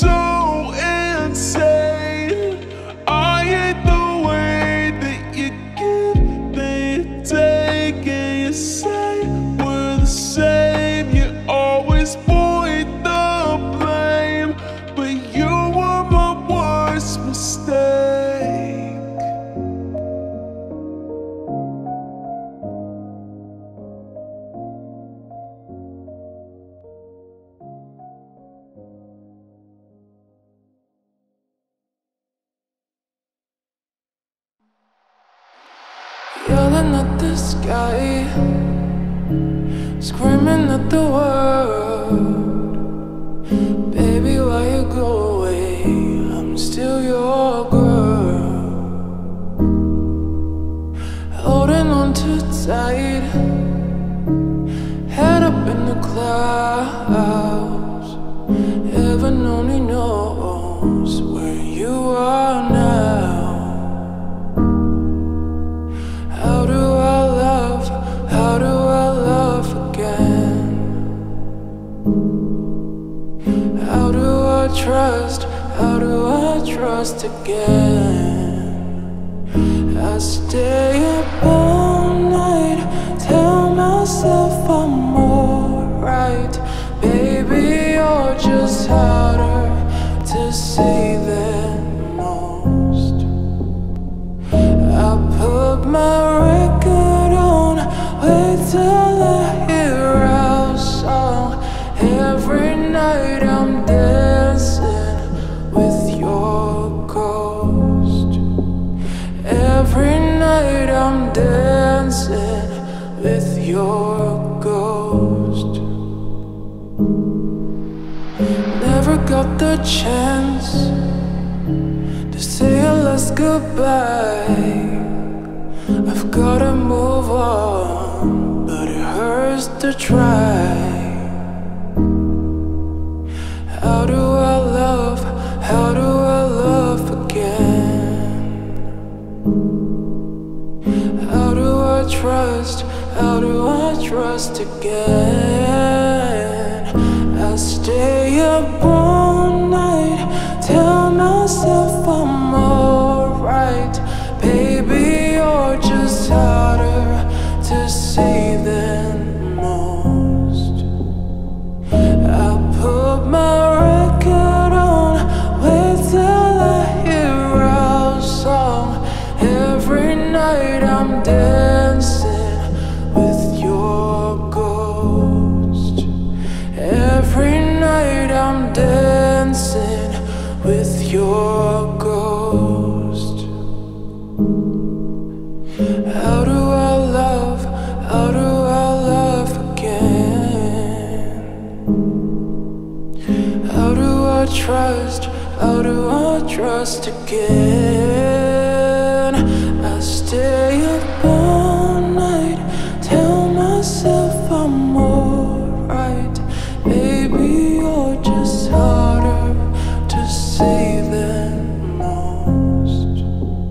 so insane. I hate the way that you give, then you take, and you say we're the same. You always point the blame, but you were my worst mistake. Yelling at the sky, screaming at the world. Baby, why you go away? I'm still your girl. Holding on too tight, head up in the clouds. Heaven only knows where you are now. How do I love, how do I love again? How do I trust, how do I trust again? I stay up all night, tell myself I'm alright. Baby, you're just harder to see than most. I put my record on, wait till I hear our song. Every night I'm dancing with your ghost. Every night I'm dancing with your ghost. Never got the chance to say a last goodbye. I've gotta move on, but it hurts to try. How do I love, how do I love again? How do I trust, how do I trust again? I stay up all night, tell myself I'm alright. Baby, you're just harder to see than most. I put my record on, wait till I hear our song. Every night I'm dancing with your ghost. Every night I'm dancing with your ghost. How do I love, how do I love again? How do I trust, how do I trust again? I stay up all night, tell myself I'm alright. Baby, you're just harder to see than most.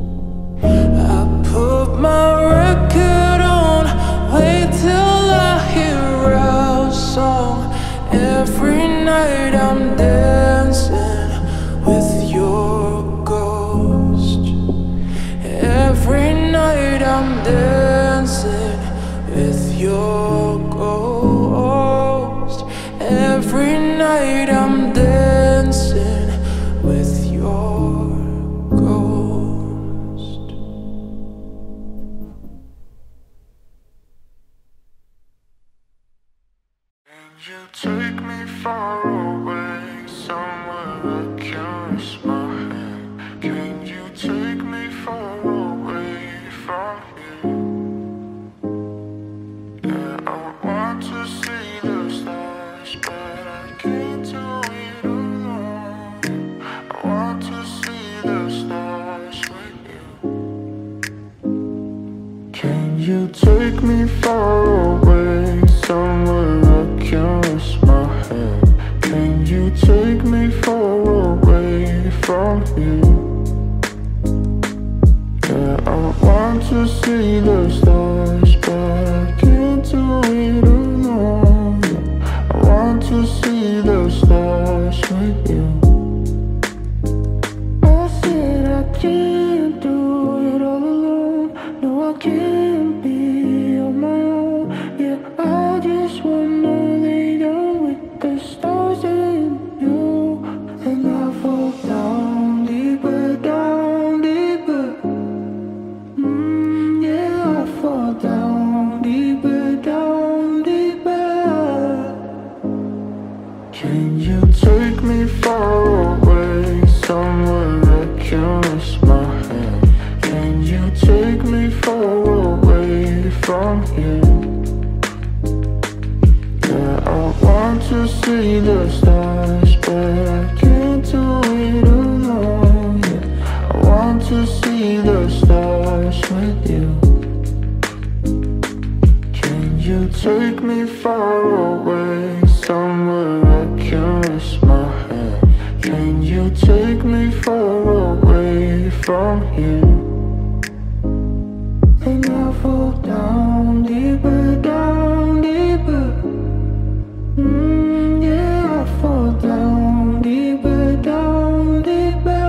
I put my record on, wait till I hear our song. Every night I'm dancing with your ghost. Every night I'm dancing with your ghost. Every night I'm dancing with your ghost. Can you take me far away, somewhere I can rest my hand? Can you take me far away from here? Yeah, I want to see the stars, but I can't do it alone. I want to see the stars with you. Can you take me far away, somewhere I can rest my head? Can you take me far away from here? Yeah, I want to see the stars, but I can't do it alone. I want to see the stars with you. from here. Yeah, I want to see the stars, but I can't do it alone. Yeah, I want to see the stars with you. Can you take me far away, somewhere I can rest my head? Can you take me far away from here? And I fall down deeper, down deeper. Mm, yeah, I fall down deeper, down deeper.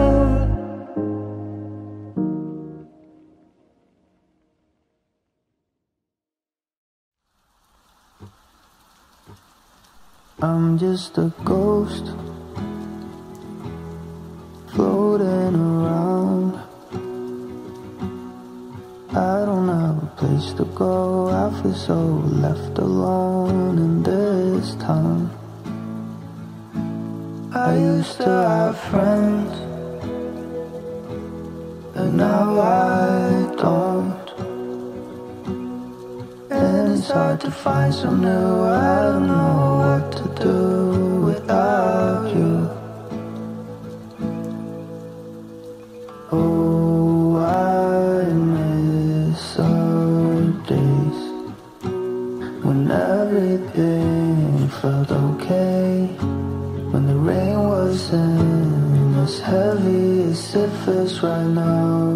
I'm just a ghost floating around. I don't have a place to go. I feel so left alone in this town. I used to have friends, and now I don't. And it's hard to find some new. I don't know what to do without you. Oh, I miss our days when everything felt okay, when the rain wasn't as heavy as it feels right now.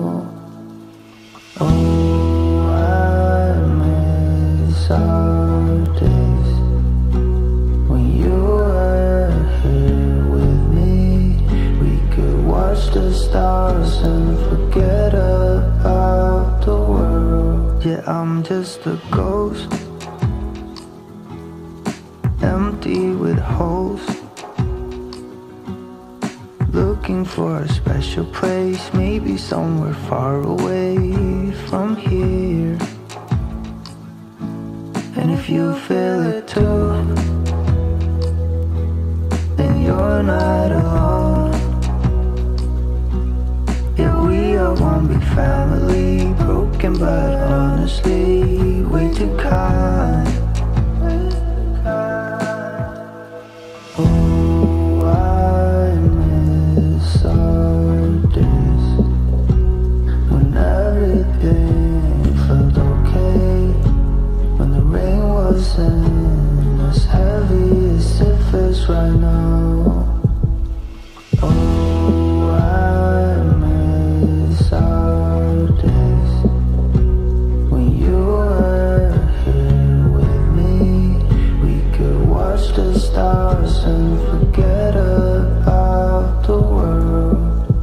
Oh, I miss our days when you were here with me. We could watch the stars and forget about the world. Yeah, I'm just a ghost, empty with holes, looking for a special place, maybe somewhere far away from here. And if you feel it too, then you're not alone. Yeah, we are one big family, broken but honestly way too kind. Oh, I miss our days when everything felt okay, when the rain wasn't as heavy as it feels right now. Oh, I miss our days when you were here with me. We could watch the stars and forget about the world.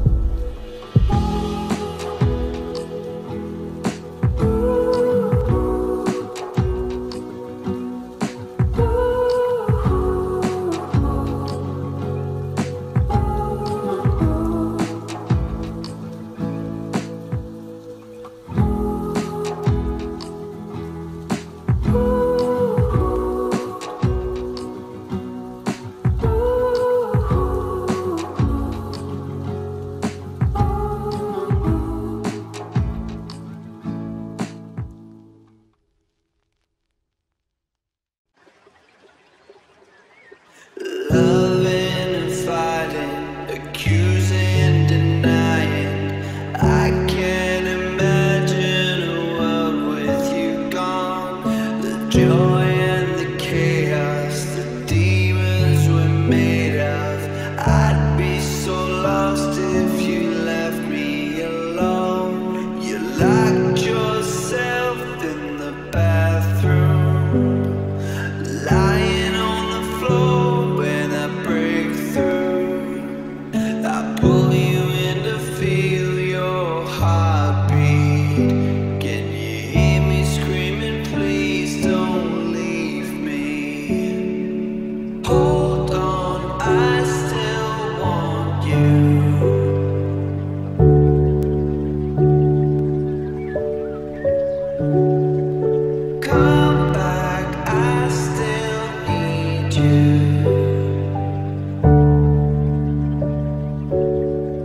Loving and fighting, accusing, denying. I can't imagine a world with you gone. The joy and the chaos, the demons we're made of. I'd be so lost if you left me alone. You locked yourself in the bathroom, lying on the floor. When I break through, I pull you in to feel your heartbeat. Can you hear me screaming, please don't leave me? Hold on, I still want you. Come back, I still need you.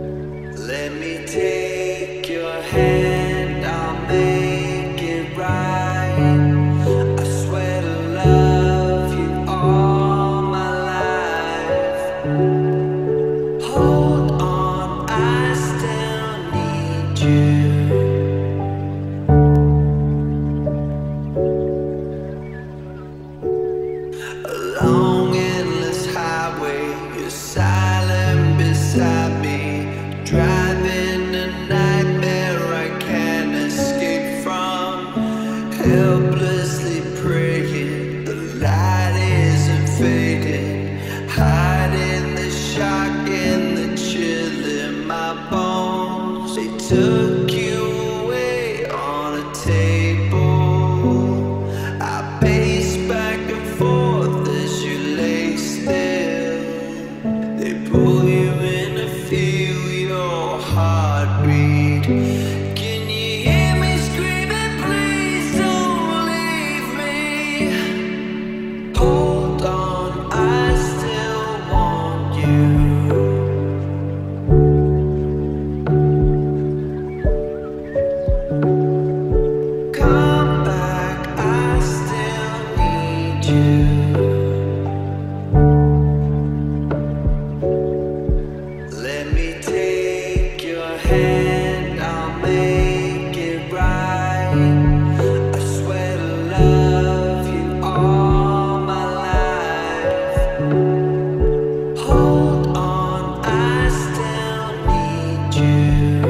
They took you away on a table. I paced back and forth as you lay still. They pull you in to feel your heartbeat. Can you hear me screaming, please don't leave me? Hold on, I still want you. Come back, I still need you. Let me take your hand, I'll make it right. I swear to love you all my life. Hold on, I still need you.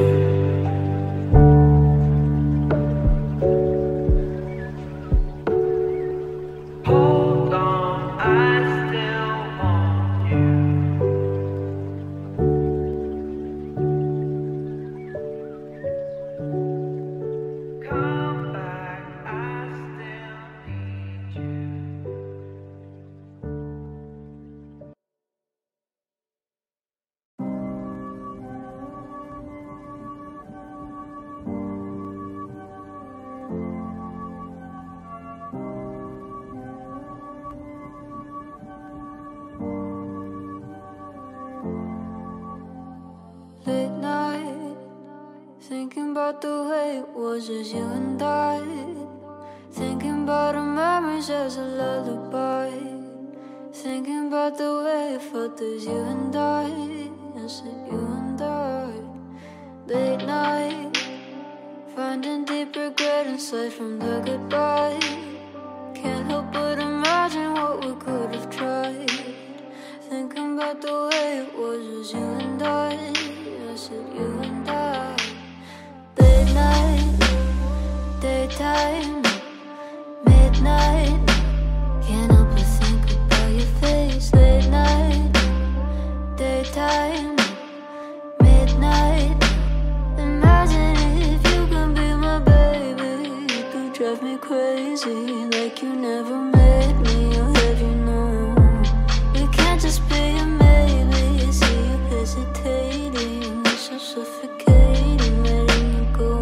Hold on, I still want you. Come back, I still need you. Late night, thinking about the way it was as you and I. Thinking about our memories as a lullaby. Thinking about the way it felt as you and I. I said you and I. Late night, finding deep regret inside from the goodbye. Can't help but imagine what we could have tried. Thinking about the way it was as you and I. I said you and I. Late night, daytime, midnight. Can't help but think about your face. Late night, daytime, midnight. Imagine if you can be my baby. You could drive me crazy like you never made me. I'll have you know we can't just be a maybe. See you hesitating, it's so suffocating, letting you go.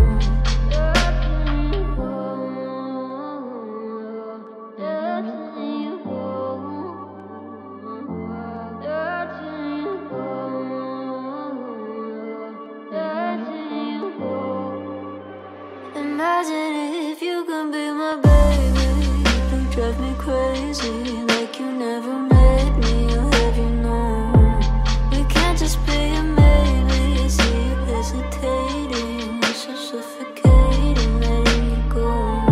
Imagine if you can be my baby. You could drive me crazy like you never made me. I'll have you know we can't just be a maybe. See you hesitating, it's so suffocating, letting you go.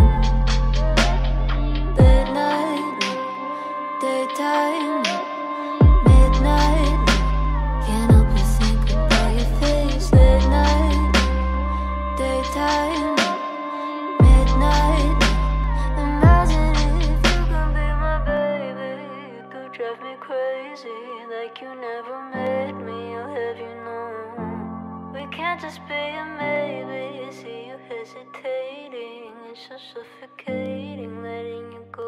Late night, daytime, midnight. Can't help but think about your face. Late night, daytime, midnight. Imagine if you can be my baby. You could drive me crazy like you never made me. I'll have you know we can't just be a maybe. See you hesitating, it's so suffocating, letting you go.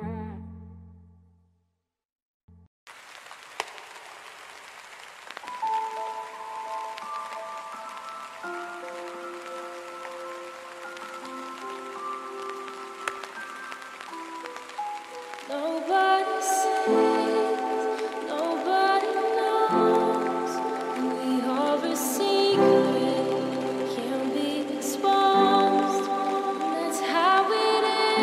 Nobody sees, nobody knows. We are a secret, can't be exposed. That's how it is.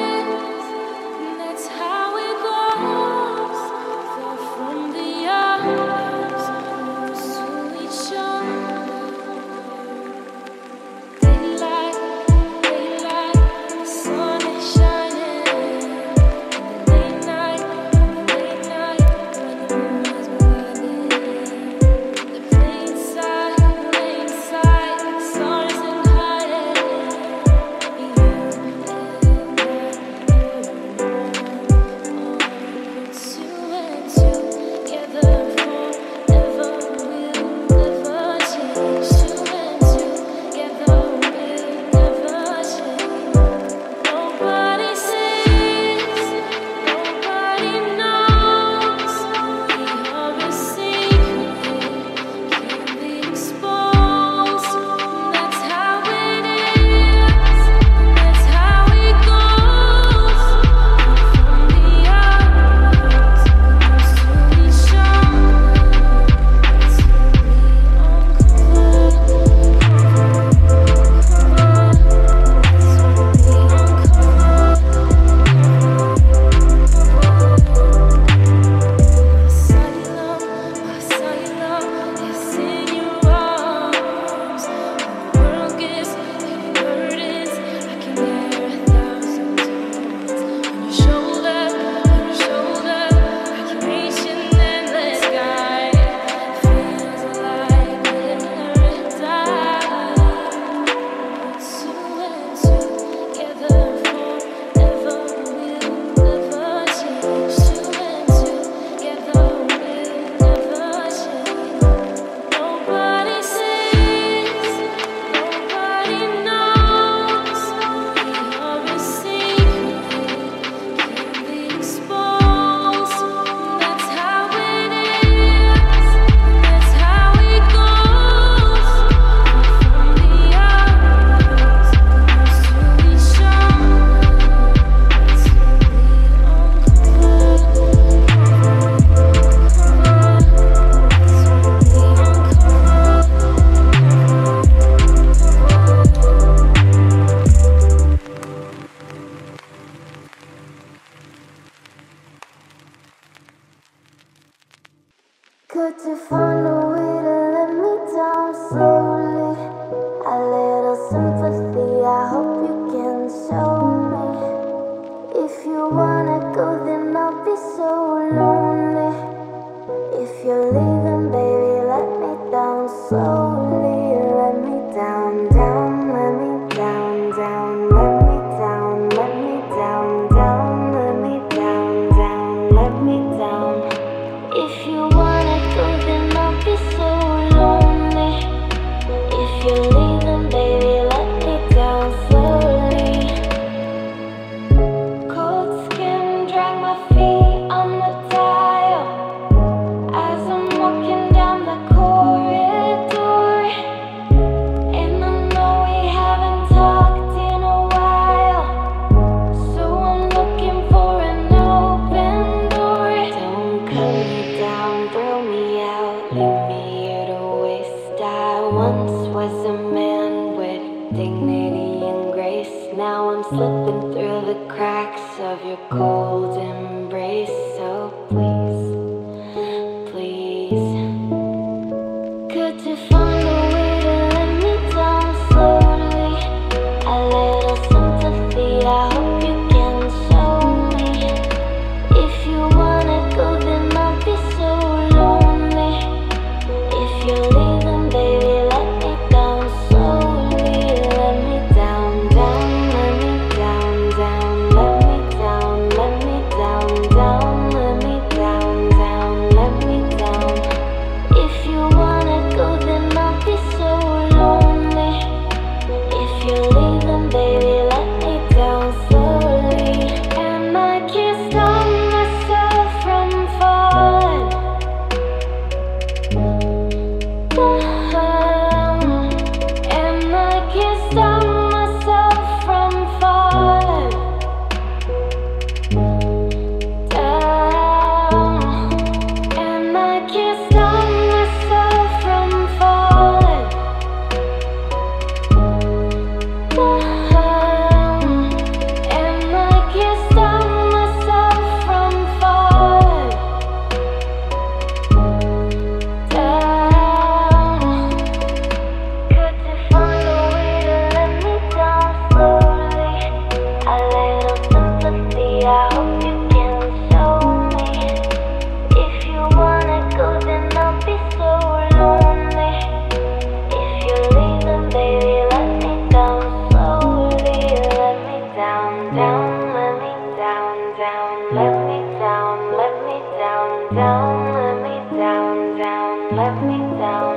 was a man with dignity and grace. Now I'm slipping through the cracks of your cold embrace. So please, please, could you find a way to let me down slowly? A little sympathy, I hope you can show me. If you wanna go, then I'll be so lonely. If you're leaving, baby, let me down slowly. Let me down, down, let me down, down. Let me down, let me down, down. Let me down, down, let me down. If you wanna go, then I'll be so lonely. If you're leaving, baby, let me down slowly. And I can't stop myself from falling. And I can't stop myself from falling down. And I can't stop myself from falling down. And I can't stop myself from falling down. Could you find a way to let me down slowly? A little sympathy, I hope you can show me. If you wanna go, then I'll be so lonely. If you're leaving, baby, let me down slowly. Let me down, down, let me down, down. Let me down, let me down, down. Let me down, down, let me down.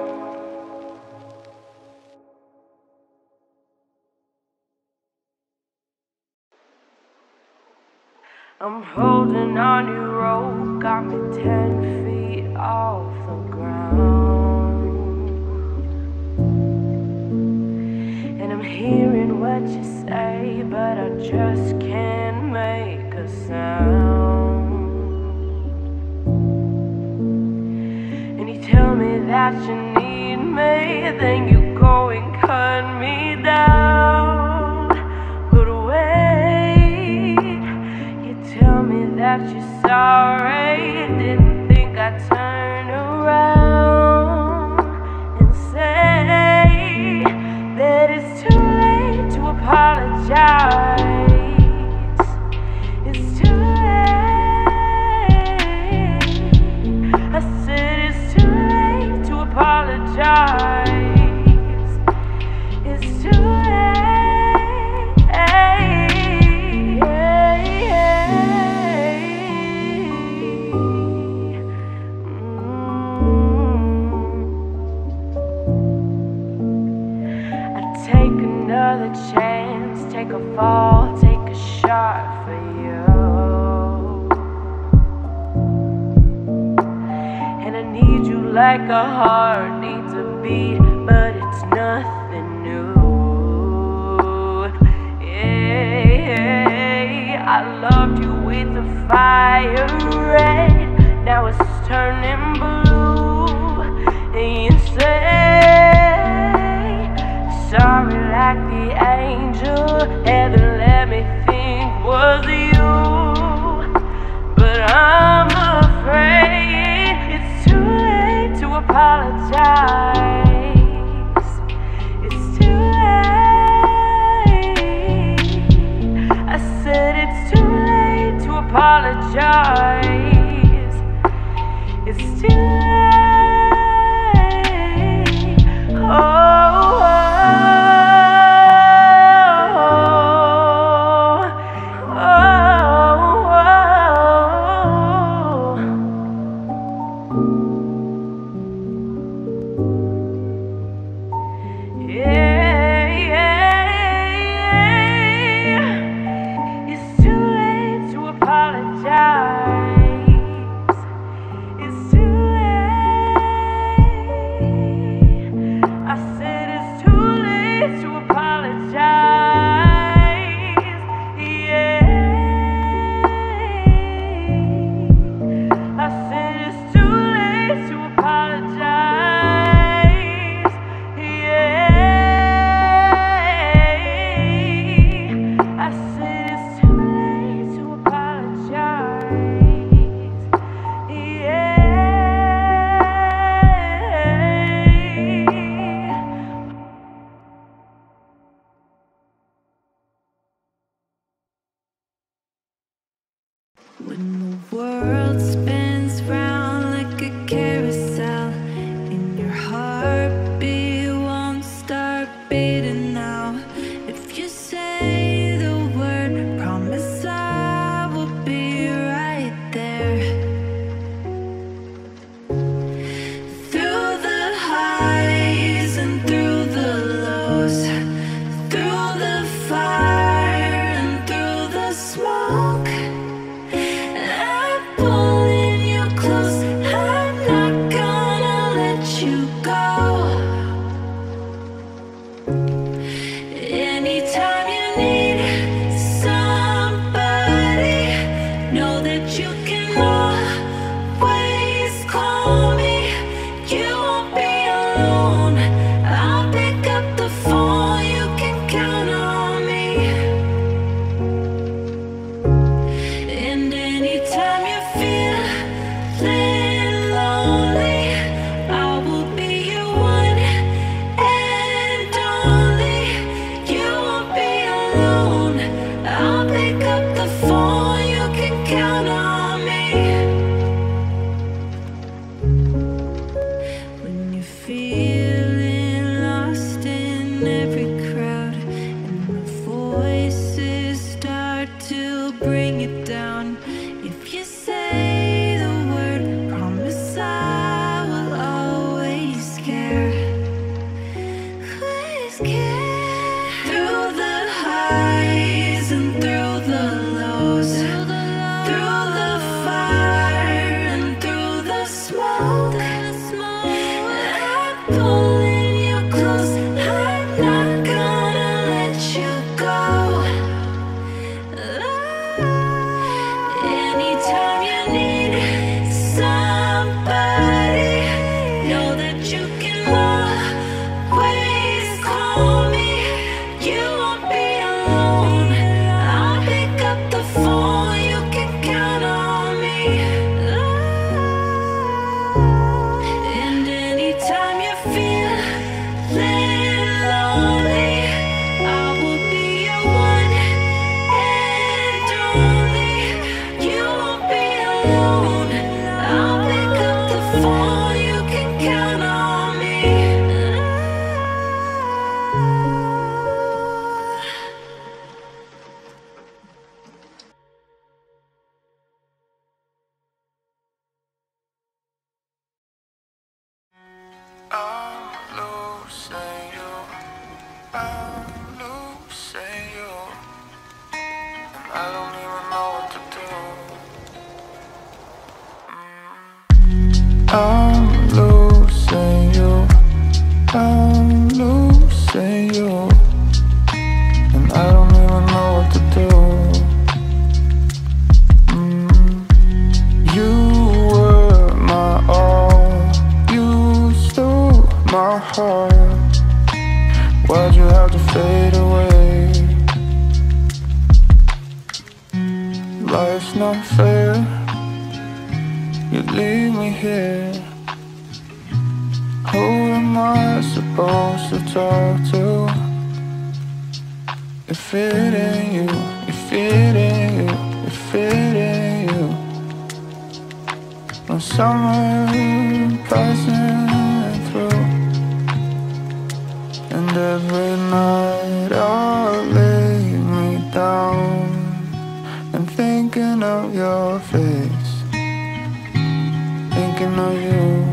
I'm holding on your rope, got me ten feet off the ground. And I'm hearing what you say, but I just can't make a sound. And you tell me that you need me, then you go and cut me down. But wait, you tell me that you're sorry, didn't think I'd turn around and say that it's too late to apologize. It's too late. I said it's too late to apologize. It's too late. Take another chance, take a fall, take a shot for you. And I need you like a heart needs a beat, but it's nothing new. Yeah, I loved you with the fire red, now it's turning blue. And you say sorry like the angel heaven let me think was you. But I'm afraid it's too late to apologize. It's too late. I said it's too late to apologize. It's too late. I'm losing you, and I don't even know what to do. mm. You were my all, you stole my heart. Why'd you have to fade away? Life's not fair, you leave me here. Who am I supposed to talk to? If it ain't you, if it ain't you, if it ain't you. No summer passing through, and every night I'll lay me down and thinking of your face, thinking of you.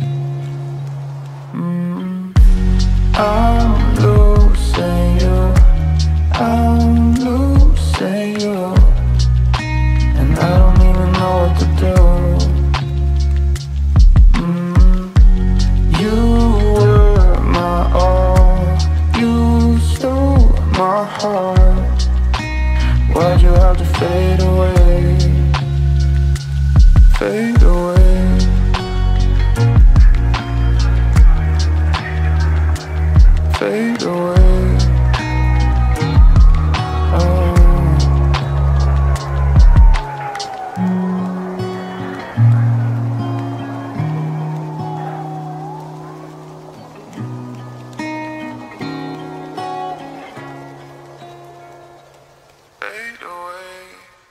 I'm losing you, I'm losing you, and I don't even know what to do. mm. You were my all, you stole my heart. Why'd you have to fade away, fade away? Fade away. Oh. Fade away.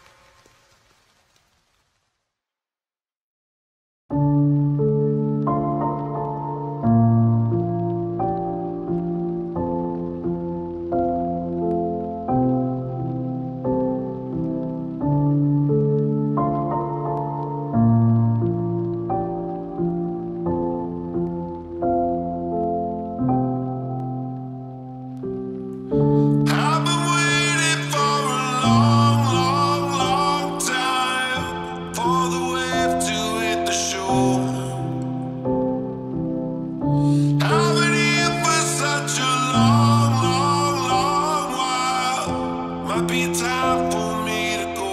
I've been waiting for a long, long, long time for the wave to hit the shore. I've been here for such a long, long, long while. Might be time for me to go.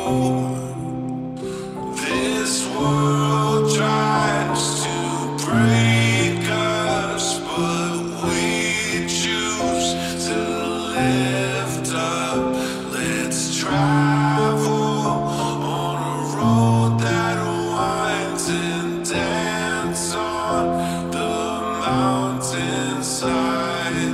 This world tries to break us, but we choose to lift up. Let's travel on a road that winds and dance on the mountainside.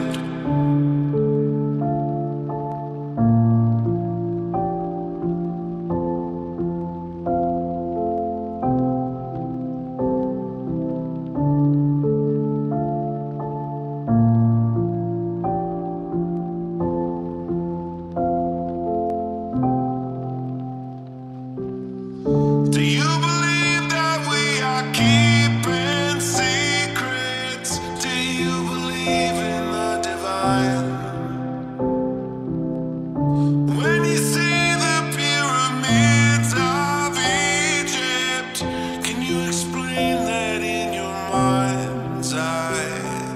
Do you believe that we are keeping secrets? Do you believe in the divine? When you see the pyramids of Egypt, can you explain that in your mind's eye?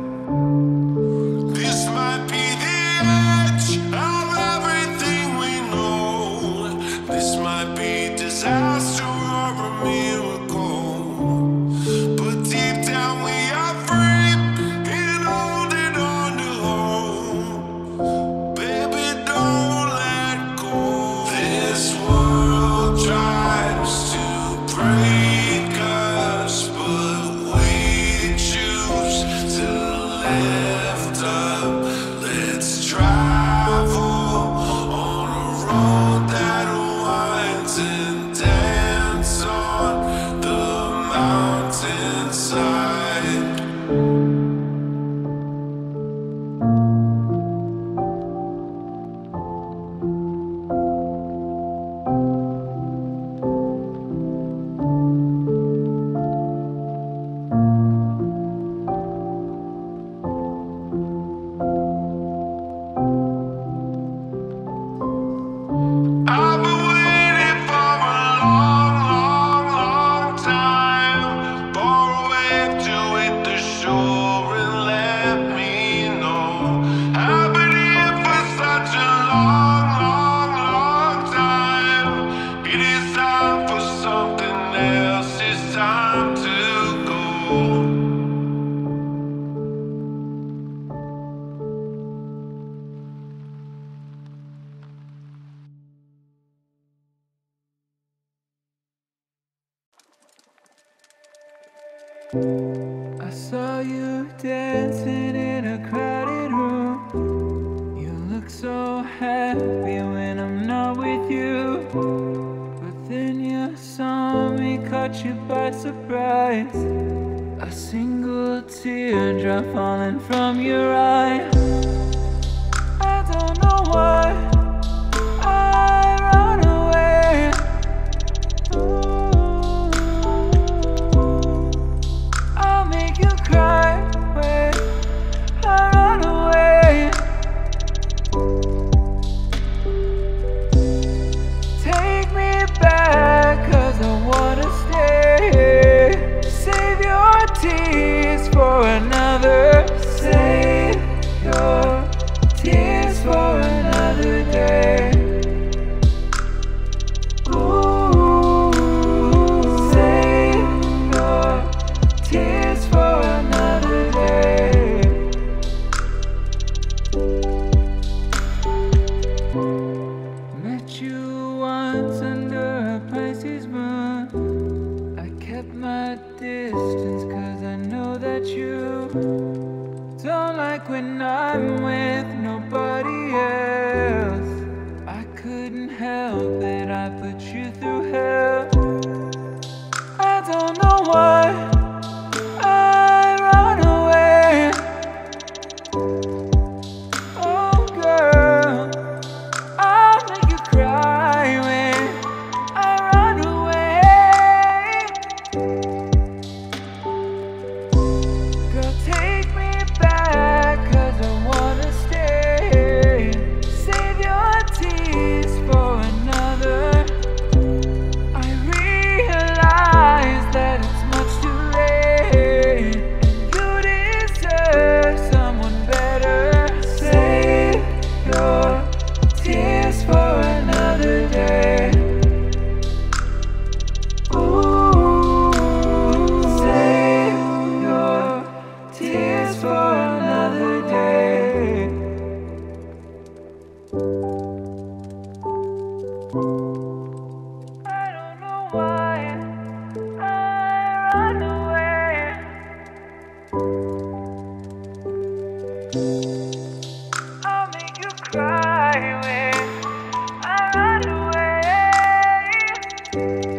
This might be the edge of everything we know. This might be disaster or a miracle, but deep down we are free and holding on to hope. Baby, don't let go. This world tries to break us, but we choose to lift up. Let's travel on a road that winds and dance on the mountainside. I saw you dancing in a crowded room. You look so happy when I'm not with you. But then you saw me, caught you by surprise. A single teardrop falling from your eye. I don't know why I run away. Ooh, I'll make you cry when I run away. Take me back, 'cause I wanna stay. Save your tears for another. Save your tears for another day. Ooh, save your tears for another day. Met you once under a Pisces moon. I kept my distance 'cause I know that you don't like when I'm with nobody else. I couldn't help it, I put you through hell. I don't know why I run away. Oh girl, I'll make you cry when I run away. Girl, take me back, 'cause I wanna stay. Save your tears for another. I realize that it's much too late, and you deserve someone better. Save your tears for another day. Ooh, save your tears for another day. I don't know why I run away. I'll make you cry when I run away.